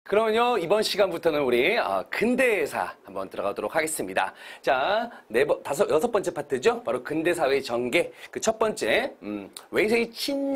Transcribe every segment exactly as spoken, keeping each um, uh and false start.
그러면요, 이번 시간부터는 우리 어, 근대사 한번 들어가도록 하겠습니다. 자, 네 번, 다섯, 여섯 번째 파트죠. 바로 근대사회 전개. 그 첫 번째, 음, 외세의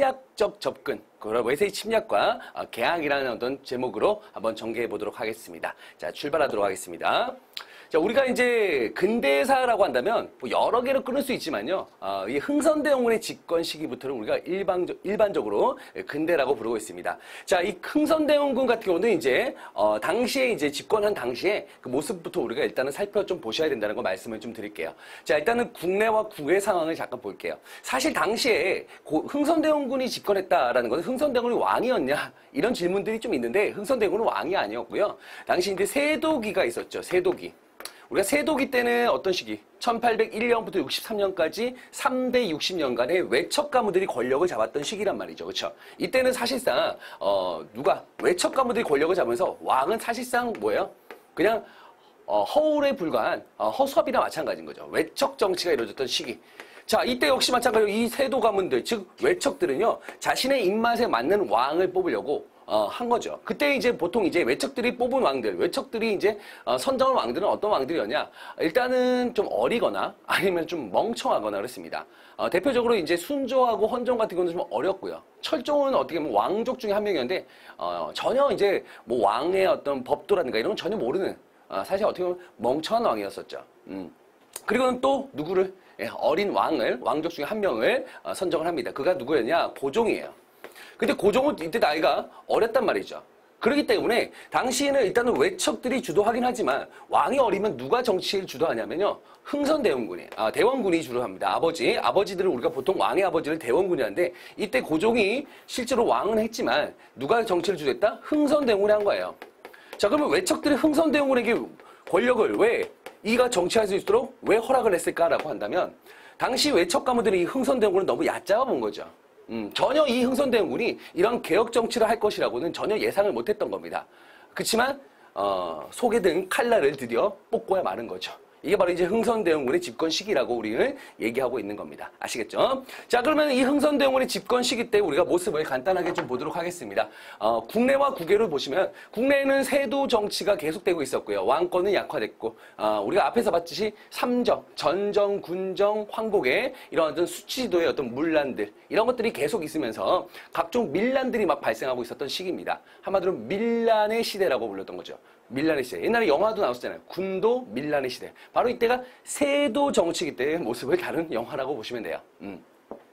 침략적 접근. 그런 외세의 침략과 어, 개항이라는 어떤 제목으로 한번 전개해 보도록 하겠습니다. 자, 출발하도록 하겠습니다. 자, 우리가 이제 근대사라고 한다면 뭐 여러 개로 끊을 수 있지만요. 어, 이 흥선대원군의 집권 시기부터는 우리가 일방적, 일반적으로 근대라고 부르고 있습니다. 자, 이 흥선대원군 같은 경우는 이제 어, 당시에 이제 집권한 당시에 그 모습부터 우리가 일단은 살펴 좀 보셔야 된다는 거 말씀을 좀 드릴게요. 자, 일단은 국내와 국외 상황을 잠깐 볼게요. 사실 당시에 고, 흥선대원군이 집권했다라는 것은 흥선대원군이 왕이었냐 이런 질문들이 좀 있는데 흥선대원군은 왕이 아니었고요. 당시 이제 세도기가 있었죠. 세도기. 우리가 세도기 때는 어떤 시기? 천팔백일 년부터 육십삼 년까지 삼 대 육십 년간의 외척 가무들이 권력을 잡았던 시기란 말이죠. 그렇죠? 이때는 사실상 어, 누가 외척 가무들이 권력을 잡으면서 왕은 사실상 뭐예요? 그냥 어, 허울에 불과한 어, 허수아비나 마찬가지인 거죠. 외척 정치가 이루어졌던 시기. 자, 이때 역시 마찬가지로 이 세도 가문들, 즉 외척들은요, 자신의 입맛에 맞는 왕을 뽑으려고 어, 한 거죠. 그때 이제 보통 이제 외척들이 뽑은 왕들, 외척들이 이제 어, 선정한 왕들은 어떤 왕들이었냐? 일단은 좀 어리거나 아니면 좀 멍청하거나 그렇습니다. 어, 대표적으로 이제 순조하고 헌종 같은 경우는 좀 어렸고요. 철종은 어떻게 보면 왕족 중에 한 명이었는데 어, 전혀 이제 뭐 왕의 어떤 법도라든가 이런 건 전혀 모르는 어, 사실 어떻게 보면 멍청한 왕이었었죠. 음. 그리고는 또 누구를 예, 어린 왕을 왕족 중에 한 명을 어, 선정을 합니다. 그가 누구였냐? 고종이에요. 근데 고종은 이때 나이가 어렸단 말이죠. 그렇기 때문에 당시에는 일단은 외척들이 주도하긴 하지만 왕이 어리면 누가 정치를 주도하냐면요. 흥선대원군이, 아, 대원군이 주로 합니다. 아버지, 아버지들을 우리가 보통 왕의 아버지를 대원군이 하는데 이때 고종이 실제로 왕은 했지만 누가 정치를 주도했다? 흥선대원군이 한 거예요. 자, 그러면 외척들이 흥선대원군에게 권력을 왜 이가 정치할 수 있도록 왜 허락을 했을까라고 한다면 당시 외척 가무들이 이 흥선대원군을 너무 얕잡아 본 거죠. 음, 전혀 이 흥선대원군이 이런 개혁 정치를 할 것이라고는 전혀 예상을 못했던 겁니다. 그렇지만 어, 속에 든 칼날을 드디어 뽑고야 마는 거죠. 이게 바로 이제 흥선대원군의 집권 시기라고 우리는 얘기하고 있는 겁니다. 아시겠죠? 자, 그러면 이 흥선대원군의 집권 시기 때 우리가 모습을 간단하게 좀 보도록 하겠습니다. 어, 국내와 국외를 보시면 국내에는 세도 정치가 계속되고 있었고요. 왕권은 약화됐고 어, 우리가 앞에서 봤듯이 삼정, 전정, 군정, 황복의 이런 어떤 수치도의 어떤 문란들 이런 것들이 계속 있으면서 각종 밀란들이 막 발생하고 있었던 시기입니다. 한마디로 밀란의 시대라고 불렀던 거죠. 밀란의 시대. 옛날에 영화도 나왔었잖아요. 군도 밀란의 시대. 바로 이때가 세도 정치기 때의 모습을 다룬 영화라고 보시면 돼요. 음.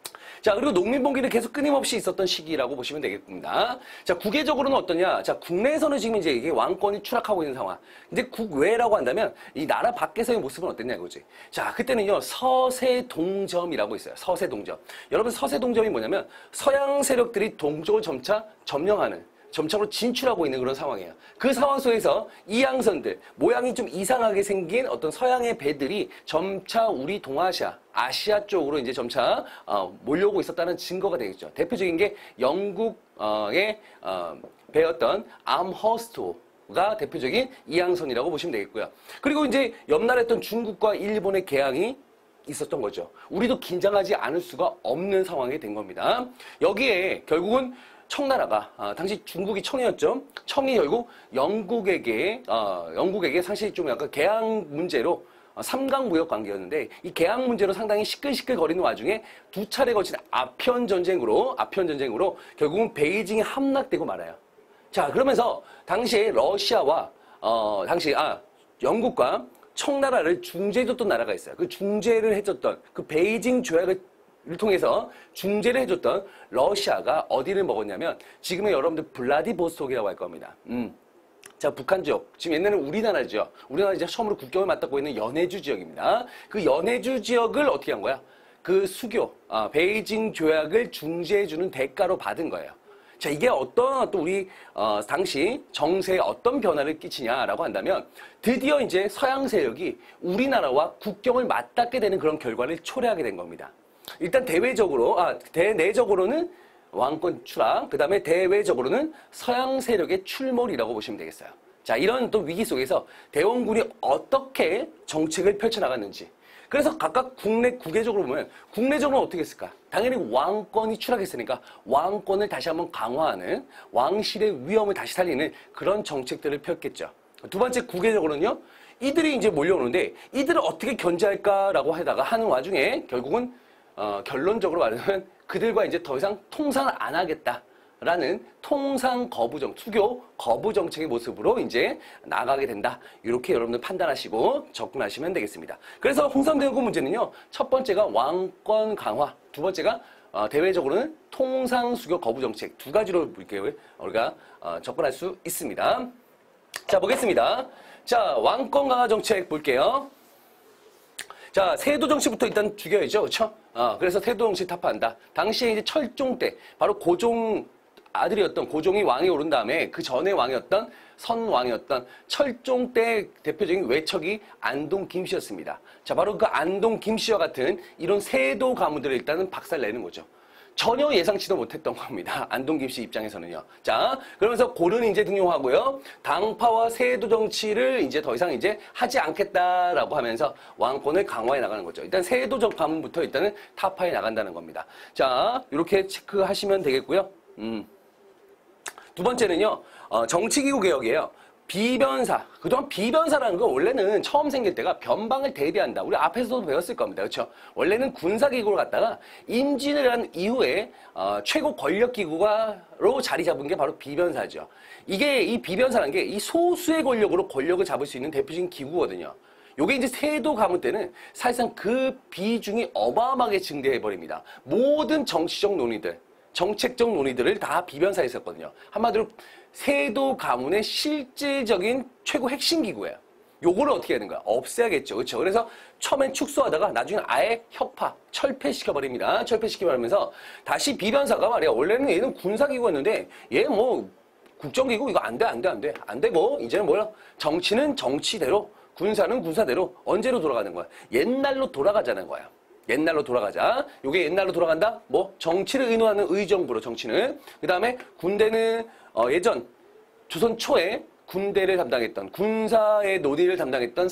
자, 그리고 농민봉기는 계속 끊임없이 있었던 시기라고 보시면 되겠습니다. 자, 국외적으로는 어떠냐? 자, 국내에서는 지금 이제 이게 왕권이 추락하고 있는 상황. 근데 국외라고 한다면 이 나라 밖에서의 모습은 어땠냐 이거지. 자, 그때는요, 서세동점이라고 있어요. 서세동점. 여러분, 서세동점이 뭐냐면 서양 세력들이 동쪽을 점차 점령하는 점차로 진출하고 있는 그런 상황이에요. 그 상황 속에서 이항선들, 모양이 좀 이상하게 생긴 어떤 서양의 배들이 점차 우리 동아시아, 아시아 쪽으로 이제 점차 어, 몰려오고 있었다는 증거가 되겠죠. 대표적인 게 영국의 어, 배였던 암허스트가 대표적인 이항선이라고 보시면 되겠고요. 그리고 이제 옆나라 했던 중국과 일본의 개항이 있었던 거죠. 우리도 긴장하지 않을 수가 없는 상황이 된 겁니다. 여기에 결국은 청나라가 어, 당시 중국이 청이었죠. 청이 결국 영국에게 어, 영국에게 사실 좀 약간 개항 문제로 어, 삼강 무역 관계였는데 이 개항 문제로 상당히 시끌시끌거리는 와중에 두 차례 거친 아편 전쟁으로 아편 전쟁으로 결국은 베이징이 함락되고 말아요. 자, 그러면서 당시에 러시아와 어, 당시 아 영국과 청나라를 중재해줬던 나라가 있어요. 그 중재를 해줬던 그 베이징 조약을 를 통해서 중재를 해줬던 러시아가 어디를 먹었냐면 지금의 여러분들 블라디보스톡이라고 할 겁니다. 음. 자, 북한 지역. 지금 옛날에는 우리나라죠. 우리나라 이제 처음으로 국경을 맞닿고 있는 연해주 지역입니다. 그 연해주 지역을 어떻게 한 거야? 그 수교, 아, 베이징 조약을 중재해주는 대가로 받은 거예요. 자, 이게 어떤 또 우리 어, 당시 정세에 어떤 변화를 끼치냐라고 한다면 드디어 이제 서양 세력이 우리나라와 국경을 맞닿게 되는 그런 결과를 초래하게 된 겁니다. 일단 대외적으로, 아, 대내적으로는 왕권 추락, 그 다음에 대외적으로는 서양 세력의 출몰이라고 보시면 되겠어요. 자, 이런 또 위기 속에서 대원군이 어떻게 정책을 펼쳐나갔는지, 그래서 각각 국내 국외적으로 보면 국내적으로는 어떻게 했을까? 당연히 왕권이 추락했으니까 왕권을 다시 한번 강화하는 왕실의 위엄을 다시 살리는 그런 정책들을 폈겠죠. 두 번째 국외적으로는요. 이들이 이제 몰려오는데 이들을 어떻게 견제할까라고 하다가 하는 와중에 결국은 어, 결론적으로 말하면 그들과 이제 더 이상 통상을 안 하겠다라는 통상 거부 정, 투교 거부 정책의 모습으로 이제 나가게 된다. 이렇게 여러분들 판단하시고 접근하시면 되겠습니다. 그래서 홍성대원군 문제는요. 첫 번째가 왕권 강화, 두 번째가 어, 대외적으로는 통상 수교 거부 정책 두 가지로 이렇게 우리가 어, 접근할 수 있습니다. 자, 보겠습니다. 자, 왕권 강화 정책 볼게요. 자, 세도 정치부터 일단 죽여야죠. 그렇죠? 어, 그래서 세도 정치 타파한다. 당시에 이제 철종 때 바로 고종 아들이었던 고종이 왕이 오른 다음에 그 전에 왕이었던 선왕이었던 철종 때 대표적인 외척이 안동 김씨였습니다. 자, 바로 그 안동 김씨와 같은 이런 세도 가문들을 일단은 박살내는 거죠. 전혀 예상치도 못했던 겁니다. 안동 김씨 입장에서는요. 자, 그러면서 고려는 이제 등용하고요. 당파와 세도 정치를 이제 더 이상 이제 하지 않겠다라고 하면서 왕권을 강화해 나가는 거죠. 일단 세도적 가문부터 일단은 타파해 나간다는 겁니다. 자, 이렇게 체크하시면 되겠고요. 음. 두 번째는요, 어, 정치기구 개혁이에요. 비변사. 그동안 비변사라는 건 원래는 처음 생길 때가 변방을 대비한다. 우리 앞에서도 배웠을 겁니다. 그렇죠? 원래는 군사기구를 갖다가 임진을 한 이후에 어, 최고 권력기구로 자리 잡은 게 바로 비변사죠. 이게 이 비변사라는 게 이 소수의 권력으로 권력을 잡을 수 있는 대표적인 기구거든요. 요게 이제 세도 가문 때는 사실상 그 비중이 어마어마하게 증대해버립니다. 모든 정치적 논의들, 정책적 논의들을 다 비변사에 있었거든요. 한마디로 세도 가문의 실질적인 최고 핵심 기구예요. 요거를 어떻게 하는 거야? 없애야겠죠. 그렇죠? 그래서 처음엔 축소하다가 나중에 아예 혁파, 철폐시켜버립니다. 철폐시켜버리면서 다시 비변사가 말이야. 원래는 얘는 군사기구였는데 얘 뭐 국정기구 이거 안 돼, 안 돼, 안 돼. 안 되고 이제는 뭐야? 정치는 정치대로, 군사는 군사대로 언제로 돌아가는 거야? 옛날로 돌아가자는 거야. 옛날로 돌아가자. 요게 옛날로 돌아간다? 뭐 정치를 의논하는 의정부로 정치는. 그 다음에 군대는 어, 예전 조선 초에 군대를 담당했던 군사의 논의를 담당했던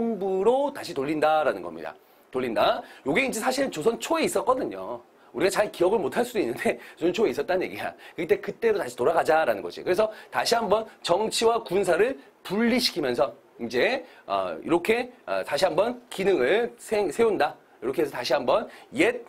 삼군부로 다시 돌린다라는 겁니다. 돌린다. 요게 이제 사실 조선 초에 있었거든요. 우리가 잘 기억을 못할 수도 있는데 조선 초에 있었다는 얘기야. 그때 그때로 다시 돌아가자라는 거지. 그래서 다시 한번 정치와 군사를 분리시키면서 이제 어, 이렇게 어, 다시 한번 기능을 세, 세운다. 이렇게 해서 다시 한번 옛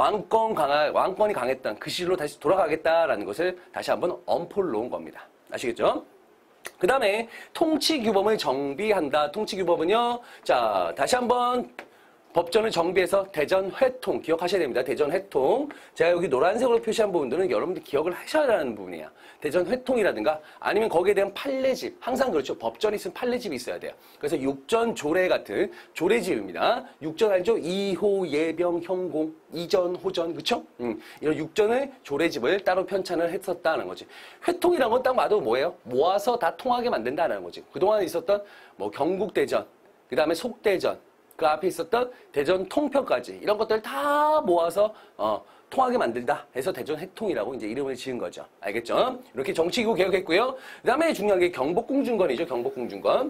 왕권 강화, 왕권이 강했던 그 시절로 다시 돌아가겠다라는 것을 다시 한번 엄포를 놓은 겁니다. 아시겠죠? 그 다음에 통치규범을 정비한다. 통치규범은요, 자, 다시 한번 법전을 정비해서 대전회통, 기억하셔야 됩니다. 대전회통. 제가 여기 노란색으로 표시한 부분들은 여러분들이 기억을 하셔야 하는 부분이에요. 대전회통이라든가 아니면 거기에 대한 판례집. 항상 그렇죠. 법전이 있으면 판례집이 있어야 돼요. 그래서 육전, 조례 같은 조례집입니다. 육전 알죠? 이호, 예병, 형공, 이전, 호전. 그쵸? 음, 이런 육전의 조례집을 따로 편찬을 했었다는 거지. 회통이란 건 딱 봐도 뭐예요? 모아서 다 통하게 만든다는 거지. 그동안 있었던 뭐 경국대전, 그 다음에 속대전, 그 앞에 있었던 대전 통편까지 이런 것들을 다 모아서 어, 통하게 만들다 해서 대전 회통이라고 이제 이름을 지은 거죠. 알겠죠? 이렇게 정치기구 개혁했고요. 그 다음에 중요한 게 경복궁중건이죠. 경복궁중건.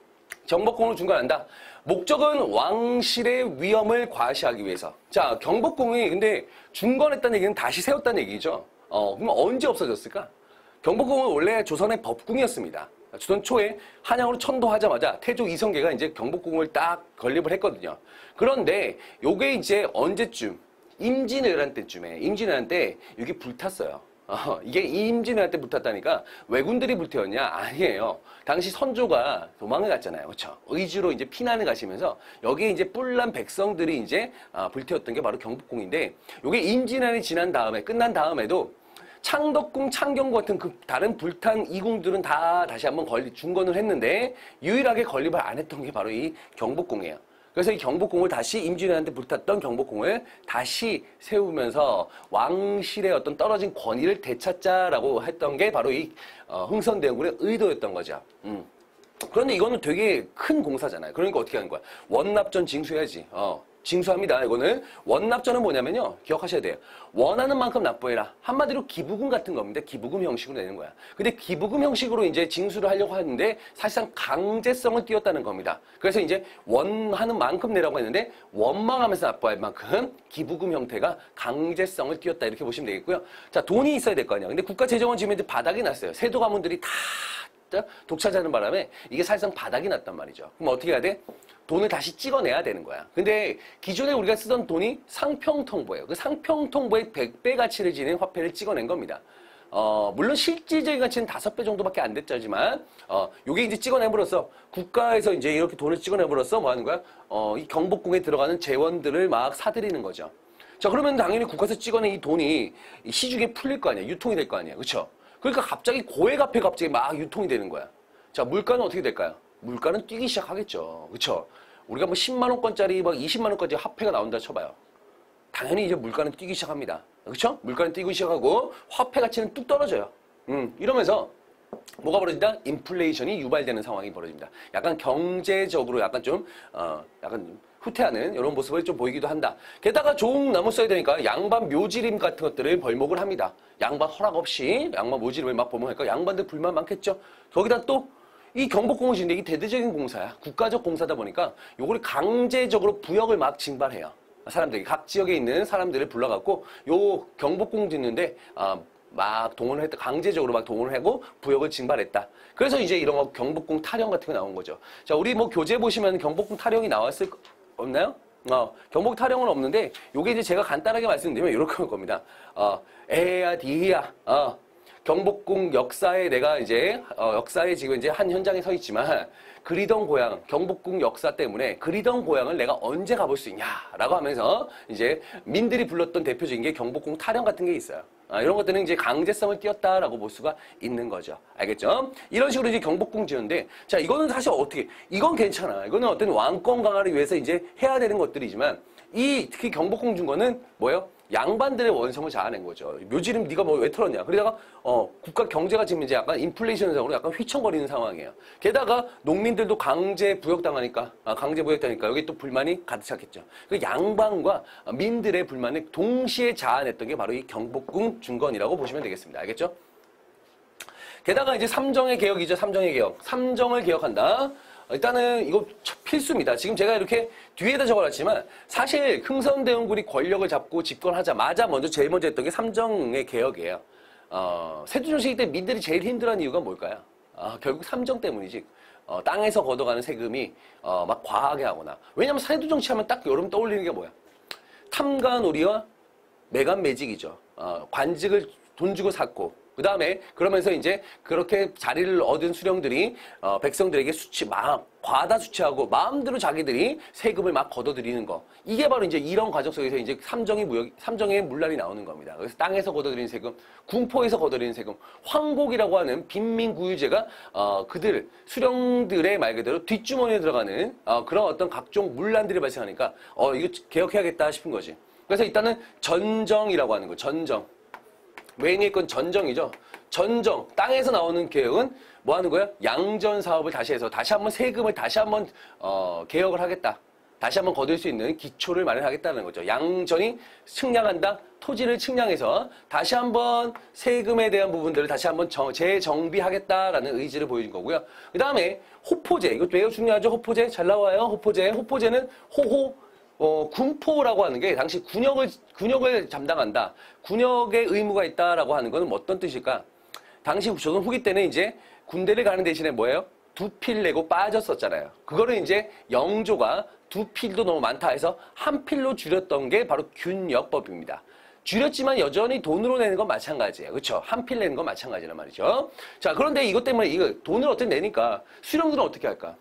경복궁을 중건한다. 목적은 왕실의 위엄을 과시하기 위해서. 자, 경복궁이 근데 중건했다는 얘기는 다시 세웠다는 얘기죠. 어, 그럼 언제 없어졌을까? 경복궁은 원래 조선의 법궁이었습니다. 조선 초에 한양으로 천도하자마자 태조 이성계가 이제 경복궁을 딱 건립을 했거든요. 그런데 요게 이제 언제쯤? 임진왜란 때쯤에, 임진왜란 때 이게 불탔어요. 어, 이게 임진왜란 때 불탔다니까 왜군들이 불태웠냐? 아니에요. 당시 선조가 도망을 갔잖아요. 그렇죠? 의주로 이제 피난을 가시면서 여기에 이제 뿔난 백성들이 이제 아, 불태웠던 게 바로 경복궁인데 요게 임진왜란이 지난 다음에, 끝난 다음에도 창덕궁, 창경궁 같은 그 다른 불탄 이궁들은 다 다시 한번 건립, 중건을 했는데 유일하게 건립을 안 했던 게 바로 이 경복궁이에요. 그래서 이 경복궁을 다시 임진왜란때 불탔던 경복궁을 다시 세우면서 왕실의 어떤 떨어진 권위를 되찾자라고 했던 게 바로 이 어, 흥선대원군의 의도였던 거죠. 음. 그런데 이거는 되게 큰 공사잖아요. 그러니까 어떻게 하는 거야? 원납전 징수해야지. 어. 징수합니다. 이거는 원납전은 뭐냐면요. 기억하셔야 돼요. 원하는 만큼 납부해라. 한마디로 기부금 같은 겁니다. 기부금 형식으로 내는 거야. 근데 기부금 형식으로 이제 징수를 하려고 하는데 사실상 강제성을 띄웠다는 겁니다. 그래서 이제 원하는 만큼 내라고 했는데 원망하면서 납부할 만큼 기부금 형태가 강제성을 띄웠다. 이렇게 보시면 되겠고요. 자, 돈이 있어야 될 거 아니야. 근데 국가재정원 지금 이제 바닥이 났어요. 세도 가문들이 다 독차지하는 바람에 이게 사실상 바닥이 났단 말이죠. 그럼 어떻게 해야 돼? 돈을 다시 찍어내야 되는 거야. 근데 기존에 우리가 쓰던 돈이 상평통보예요. 그 상평통보의 백 배 가치를 지닌 화폐를 찍어낸 겁니다. 어, 물론 실질적인 가치는 다섯 배 정도밖에 안 됐지만, 어, 요게 이제 찍어내버려서 국가에서 이제 이렇게 돈을 찍어내버려서 뭐 하는 거야? 어, 이 경복궁에 들어가는 재원들을 막 사들이는 거죠. 자, 그러면 당연히 국가에서 찍어낸 이 돈이 시중에 풀릴 거 아니야. 유통이 될 거 아니야. 그쵸? 그러니까 갑자기 고액화폐 갑자기 막 유통이 되는 거야. 자, 물가는 어떻게 될까요? 물가는 뛰기 시작하겠죠. 그쵸? 우리가 뭐 십만 원권짜리 막 이십만 원까지 화폐가 나온다 쳐봐요. 당연히 이제 물가는 뛰기 시작합니다. 그쵸? 물가는 뛰기 시작하고 화폐 가치는 뚝 떨어져요. 음, 이러면서 뭐가 벌어진다? 인플레이션이 유발되는 상황이 벌어집니다. 약간 경제적으로 약간 좀, 어, 약간 후퇴하는 이런 모습을 좀 보이기도 한다. 게다가 좋은 나무 써야 되니까 양반 묘지림 같은 것들을 벌목을 합니다. 양반 허락 없이 양반 묘지림을 막 벌목하니까 양반들 불만 많겠죠. 거기다 또 이 경복궁을 짓는데 이게 대대적인 공사야. 국가적 공사다 보니까 요걸 강제적으로 부역을 막 징발해요. 사람들이 각 지역에 있는 사람들을 불러갖고 요 경복궁 짓는데 아, 막 동원을 했다. 강제적으로 막 동원을 하고 부역을 징발했다. 그래서 이제 이런 거 경복궁 타령 같은 거 나온 거죠. 자, 우리 뭐 교재 보시면 경복궁 타령이 나왔을 거, 없나요? 어, 경복 타령은 없는데 요게 이제 제가 간단하게 말씀드리면 이렇게 할 겁니다. 어, 에야 디야. 어, 경복궁 역사에 내가 이제 어, 역사에 지금 이제 한 현장에 서 있지만 그리던 고향, 경복궁 역사 때문에 그리던 고향을 내가 언제 가볼 수 있냐라고 하면서 이제 민들이 불렀던 대표적인 게 경복궁 타령 같은 게 있어요. 아, 이런 것들은 이제 강제성을 띄었다라고 볼 수가 있는 거죠. 알겠죠? 이런 식으로 이제 경복궁 지었는데, 자, 이거는 사실 어떻게, 이건 괜찮아. 이거는 어떤 왕권 강화를 위해서 이제 해야 되는 것들이지만, 이 특히 경복궁 준 거는 뭐예요? 양반들의 원성을 자아낸 거죠. 묘지름 네가 뭐 왜 털었냐. 그러다가 어, 국가 경제가 지금 이제 약간 인플레이션상으로 약간 휘청거리는 상황이에요. 게다가 농민들도 강제 부역당하니까 아, 강제 부역당하니까 여기 또 불만이 가득 찼겠죠. 그 양반과 민들의 불만을 동시에 자아냈던 게 바로 이 경복궁 중건이라고 보시면 되겠습니다. 알겠죠? 게다가 이제 삼정의 개혁이죠. 삼정의 개혁. 삼정을 개혁한다. 일단은 이거 필수입니다. 지금 제가 이렇게 뒤에다 적어놨지만 사실 흥선대원군이 권력을 잡고 집권하자마자 먼저 제일 먼저 했던 게 삼정의 개혁이에요. 어, 세조정시기 때 민들이 제일 힘들어하는 이유가 뭘까요? 어, 결국 삼정 때문이지. 어, 땅에서 걷어가는 세금이 어, 막 과하게 하거나. 왜냐면 세조정치 하면 딱 여러분 떠올리는 게 뭐야? 탐관오리와 매간매직이죠. 어, 관직을 돈 주고 샀고 그 다음에 그러면서 이제 그렇게 자리를 얻은 수령들이 어, 백성들에게 수치 막 과다 수치하고 마음대로 자기들이 세금을 막 걷어들이는 거 이게 바로 이제 이런 과정 속에서 이제 삼정의 무역 삼정의 문란이 나오는 겁니다. 그래서 땅에서 걷어들이는 세금, 궁포에서 걷어들이는 세금, 황곡이라고 하는 빈민구유제가 어, 그들 수령들의 말 그대로 뒷주머니에 들어가는 어, 그런 어떤 각종 문란들이 발생하니까 어 이거 개혁해야겠다 싶은 거지. 그래서 일단은 전정이라고 하는 거, 전정. 메인의 건 전정이죠. 전정, 땅에서 나오는 개혁은 뭐 하는 거야? 양전 사업을 다시 해서 다시 한번 세금을 다시 한번 어, 개혁을 하겠다. 다시 한번 거둘 수 있는 기초를 마련하겠다는 거죠. 양전이 측량한다. 토지를 측량해서 다시 한번 세금에 대한 부분들을 다시 한번 정, 재정비하겠다라는 의지를 보여준 거고요. 그 다음에 호포제. 이것도 매우 중요하죠. 호포제. 잘 나와요. 호포제. 호포제는 호호. 어, 군포라고 하는 게 당시 군역을, 군역을 담당한다. 군역의 의무가 있다라고 하는 것은 어떤 뜻일까? 당시 조선 후기 때는 이제 군대를 가는 대신에 뭐예요? 두 필 내고 빠졌었잖아요. 그거를 이제 영조가 두 필도 너무 많다 해서 한 필로 줄였던 게 바로 균역법입니다. 줄였지만 여전히 돈으로 내는 건 마찬가지예요. 그렇죠? 한 필 내는 건 마찬가지란 말이죠. 자, 그런데 이것 때문에 이거 돈을 어떻게 내니까 수령들은 어떻게 할까?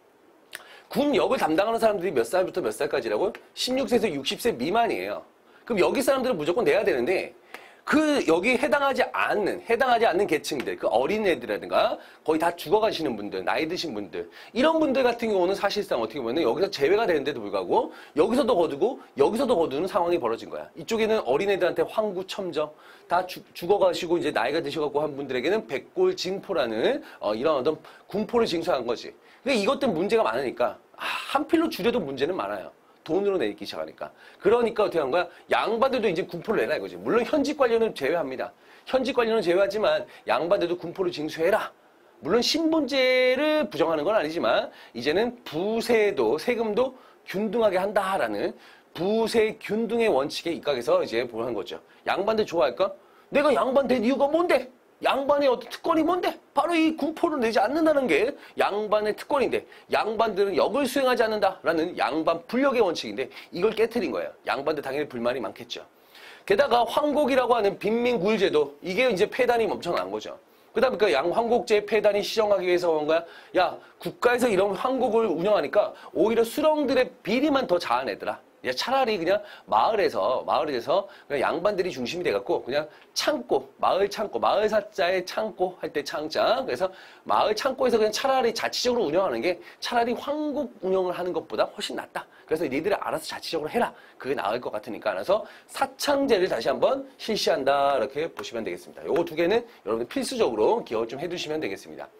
군역을 담당하는 사람들이 몇 살부터 몇 살까지라고? 십육 세에서 육십 세 미만이에요. 그럼 여기 사람들은 무조건 내야 되는데 그 여기 해당하지 않는 해당하지 않는 계층들, 그 어린애들이라든가 거의 다 죽어가시는 분들, 나이 드신 분들 이런 분들 같은 경우는 사실상 어떻게 보면 여기서 제외가 되는데도 불구하고 여기서도 거두고 여기서도 거두는 상황이 벌어진 거야. 이쪽에는 어린애들한테 황구첨정 다 주, 죽어가시고 이제 나이가 드셔갖고 한 분들에게는 백골징포라는 어, 이런 어떤 군포를 징수한 거지. 근데 이것 때문에 문제가 많으니까 아, 한 필로 줄여도 문제는 많아요. 돈으로 내기 시작하니까. 그러니까 어떻게 한 거야? 양반들도 이제 군포를 내라 이거지. 물론 현직 관료는 제외합니다. 현직 관료는 제외하지만 양반들도 군포를 징수해라. 물론 신분제를 부정하는 건 아니지만 이제는 부세도 세금도 균등하게 한다라는 부세 균등의 원칙에 입각해서 이제 보는 거죠. 양반들 좋아할까? 내가 양반 된 이유가 뭔데? 양반의 어떤 특권이 뭔데? 바로 이 군포를 내지 않는다는 게 양반의 특권인데 양반들은 역을 수행하지 않는다라는 양반 불력의 원칙인데 이걸 깨트린 거예요. 양반들 당연히 불만이 많겠죠. 게다가 황곡이라고 하는 빈민구일제도 이게 이제 폐단이 엄청난 거죠. 그러다 보니까 양 황곡제 폐단이 시정하기 위해서 그런 거야. 야, 국가에서 이런 황곡을 운영하니까 오히려 수령들의 비리만 더 자아내더라. 차라리 그냥 마을에서 마을에서 그냥 양반들이 중심이 돼갖고 그냥 창고, 마을 창고, 마을 사자의 창고 할 때 창자. 그래서 마을 창고에서 그냥 차라리 자치적으로 운영하는 게 차라리 황곡 운영을 하는 것보다 훨씬 낫다. 그래서 니들이 알아서 자치적으로 해라. 그게 나을 것 같으니까 알아서 사창제를 다시 한번 실시한다. 이렇게 보시면 되겠습니다. 요거 두 개는 여러분들 필수적으로 기억을 좀 해두시면 되겠습니다.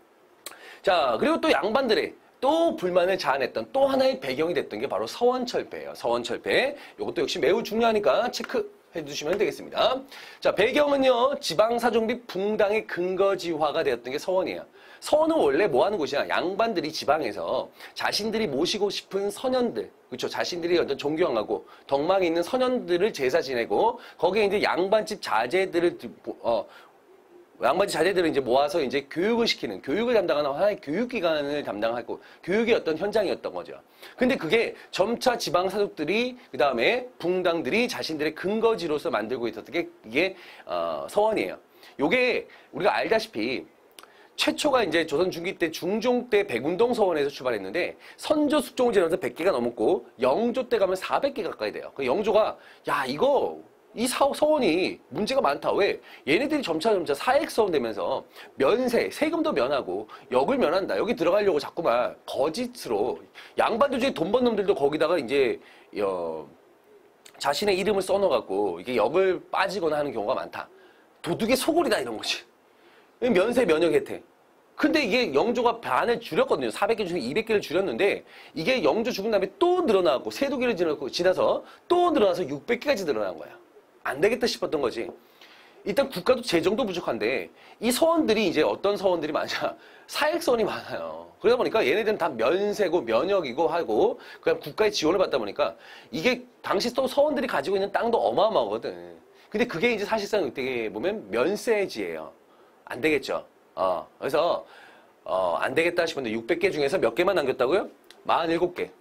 자, 그리고 또 양반들의 또 불만을 자아냈던 또 하나의 배경이 됐던 게 바로 서원철폐예요. 서원철폐. 이것도 역시 매우 중요하니까 체크해 두시면 되겠습니다. 자, 배경은요. 지방사종 및 붕당의 근거지화가 되었던 게 서원이에요. 서원은 원래 뭐 하는 곳이냐. 양반들이 지방에서 자신들이 모시고 싶은 선현들, 그렇죠. 자신들이 어떤 존경하고 덕망이 있는 선현들을 제사 지내고 거기에 이제 양반집 자제들을 어, 양반집 자제들을 이제 모아서 이제 교육을 시키는, 교육을 담당하는 하나의 교육기관을 담당하고, 교육의 어떤 현장이었던 거죠. 근데 그게 점차 지방사족들이, 그 다음에 붕당들이 자신들의 근거지로서 만들고 있었던 게, 이게, 어, 서원이에요. 요게, 우리가 알다시피, 최초가 이제 조선 중기 때 중종 때 백운동 서원에서 출발했는데 선조 숙종을 지나면서 백 개가 넘었고 영조 때 가면 사백 개 가까이 돼요. 그 영조가, 야, 이거, 이 사, 서원이 문제가 많다. 왜? 얘네들이 점차점차 사액서원 되면서 면세, 세금도 면하고 역을 면한다. 여기 들어가려고 자꾸만 거짓으로 양반들 중에 돈 번 놈들도 거기다가 이제 어, 자신의 이름을 써넣어갖고 이게 역을 빠지거나 하는 경우가 많다. 도둑의 소굴이다 이런 거지. 면세 면역 혜택. 근데 이게 영조가 반을 줄였거든요. 사백 개 중에 이백 개를 줄였는데 이게 영조 죽은 다음에 또 늘어나고 세두기를 지나서 또 늘어나서 육백 개까지 늘어난 거야. 안 되겠다 싶었던 거지. 일단 국가도 재정도 부족한데 이 서원들이 이제 어떤 서원들이 많냐. 사액서원이 많아요. 그러다 보니까 얘네들은 다 면세고 면역이고 하고 그냥 국가의 지원을 받다 보니까 이게 당시 또 서원들이 가지고 있는 땅도 어마어마하거든. 근데 그게 이제 사실상 어떻게 보면 면세지예요. 안 되겠죠. 어, 그래서 어, 안 되겠다 싶은데 육백 개 중에서 몇 개만 남겼다고요? 사십칠 개.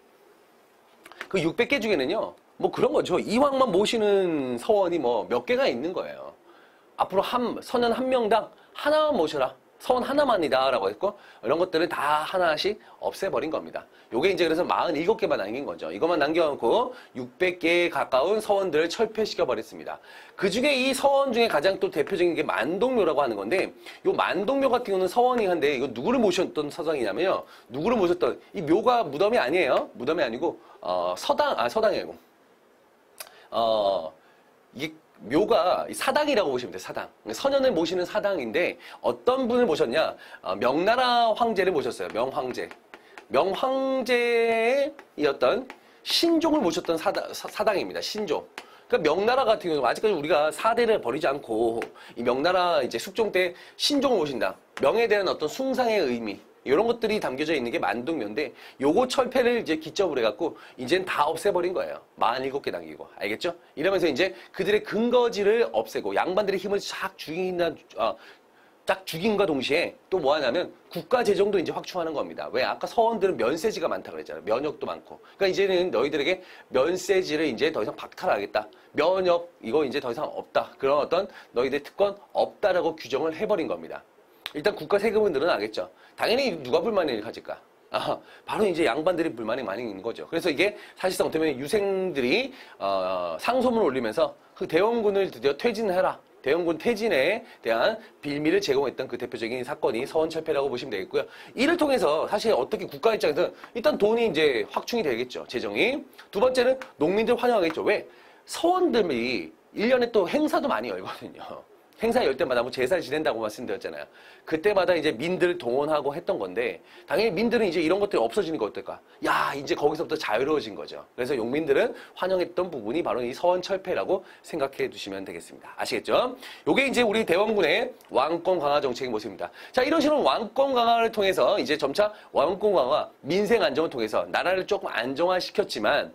그 육백 개 중에는요. 뭐 그런 거죠. 이왕만 모시는 서원이 뭐 몇 개가 있는 거예요. 앞으로 한, 선원 한 명당 하나만 모셔라. 서원 하나만이다. 라고 했고, 이런 것들을 다 하나씩 없애버린 겁니다. 요게 이제 그래서 사십칠 개만 남긴 거죠. 이것만 남겨놓고 육백 개에 가까운 서원들을 철폐시켜버렸습니다. 그 중에 이 서원 중에 가장 또 대표적인 게 만동묘라고 하는 건데, 요 만동묘 같은 경우는 서원이 한데, 이거 누구를 모셨던 서당이냐면요. 누구를 모셨던, 이 묘가 무덤이 아니에요. 무덤이 아니고, 어, 서당, 아, 서당이 아니고. 어, 이게 묘가 사당이라고 보시면 돼요. 사당. 선현을 모시는 사당인데 어떤 분을 모셨냐. 어, 명나라 황제를 모셨어요. 명황제. 명황제의 어떤 신종을 모셨던 사당, 사당입니다. 신종. 그러니까 명나라 같은 경우 아직까지 우리가 사대를 버리지 않고 이 명나라 이제 숙종 때 신종을 모신다. 명에 대한 어떤 숭상의 의미. 이런 것들이 담겨져 있는 게 만동묘인데 요거 철폐를 이제 기점으로 해갖고 이제는 다 없애버린 거예요. 사십칠 개 남기고. 알겠죠? 이러면서 이제 그들의 근거지를 없애고 양반들의 힘을 쫙 죽인다, 어, 딱 죽인과 동시에 또 뭐 하냐면 국가 재정도 이제 확충하는 겁니다. 왜? 아까 서원들은 면세지가 많다고 그랬잖아요. 면역도 많고. 그러니까 이제는 너희들에게 면세지를 이제 더 이상 박탈하겠다. 면역 이거 이제 더 이상 없다. 그런 어떤 너희들 특권 없다라고 규정을 해버린 겁니다. 일단 국가 세금은 늘어나겠죠. 당연히 누가 불만을 가질까? 아, 바로 이제 양반들이 불만이 많이 있는 거죠. 그래서 이게 사실상 어떻게 보면 유생들이 어, 상소문을 올리면서 그 대원군을 드디어 퇴진해라. 대원군 퇴진에 대한 빌미를 제공했던 그 대표적인 사건이 서원철폐라고 보시면 되겠고요. 이를 통해서 사실 어떻게 국가 입장에서 일단 돈이 이제 확충이 되겠죠. 재정이. 두 번째는 농민들 환영하겠죠. 왜? 서원들이 일 년에 또 행사도 많이 열거든요. 행사 열 때마다 뭐 제사 지낸다고 말씀드렸잖아요. 그때마다 이제 민들을 동원하고 했던 건데 당연히 민들은 이제 이런 것들이 없어지는 거 어떨까? 야, 이제 거기서부터 자유로워진 거죠. 그래서 용민들은 환영했던 부분이 바로 이 서원철폐라고 생각해 두시면 되겠습니다. 아시겠죠? 요게 이제 우리 대원군의 왕권 강화 정책의 모습입니다. 자, 이런 식으로 왕권 강화를 통해서 이제 점차 왕권 강화, 민생 안정을 통해서 나라를 조금 안정화시켰지만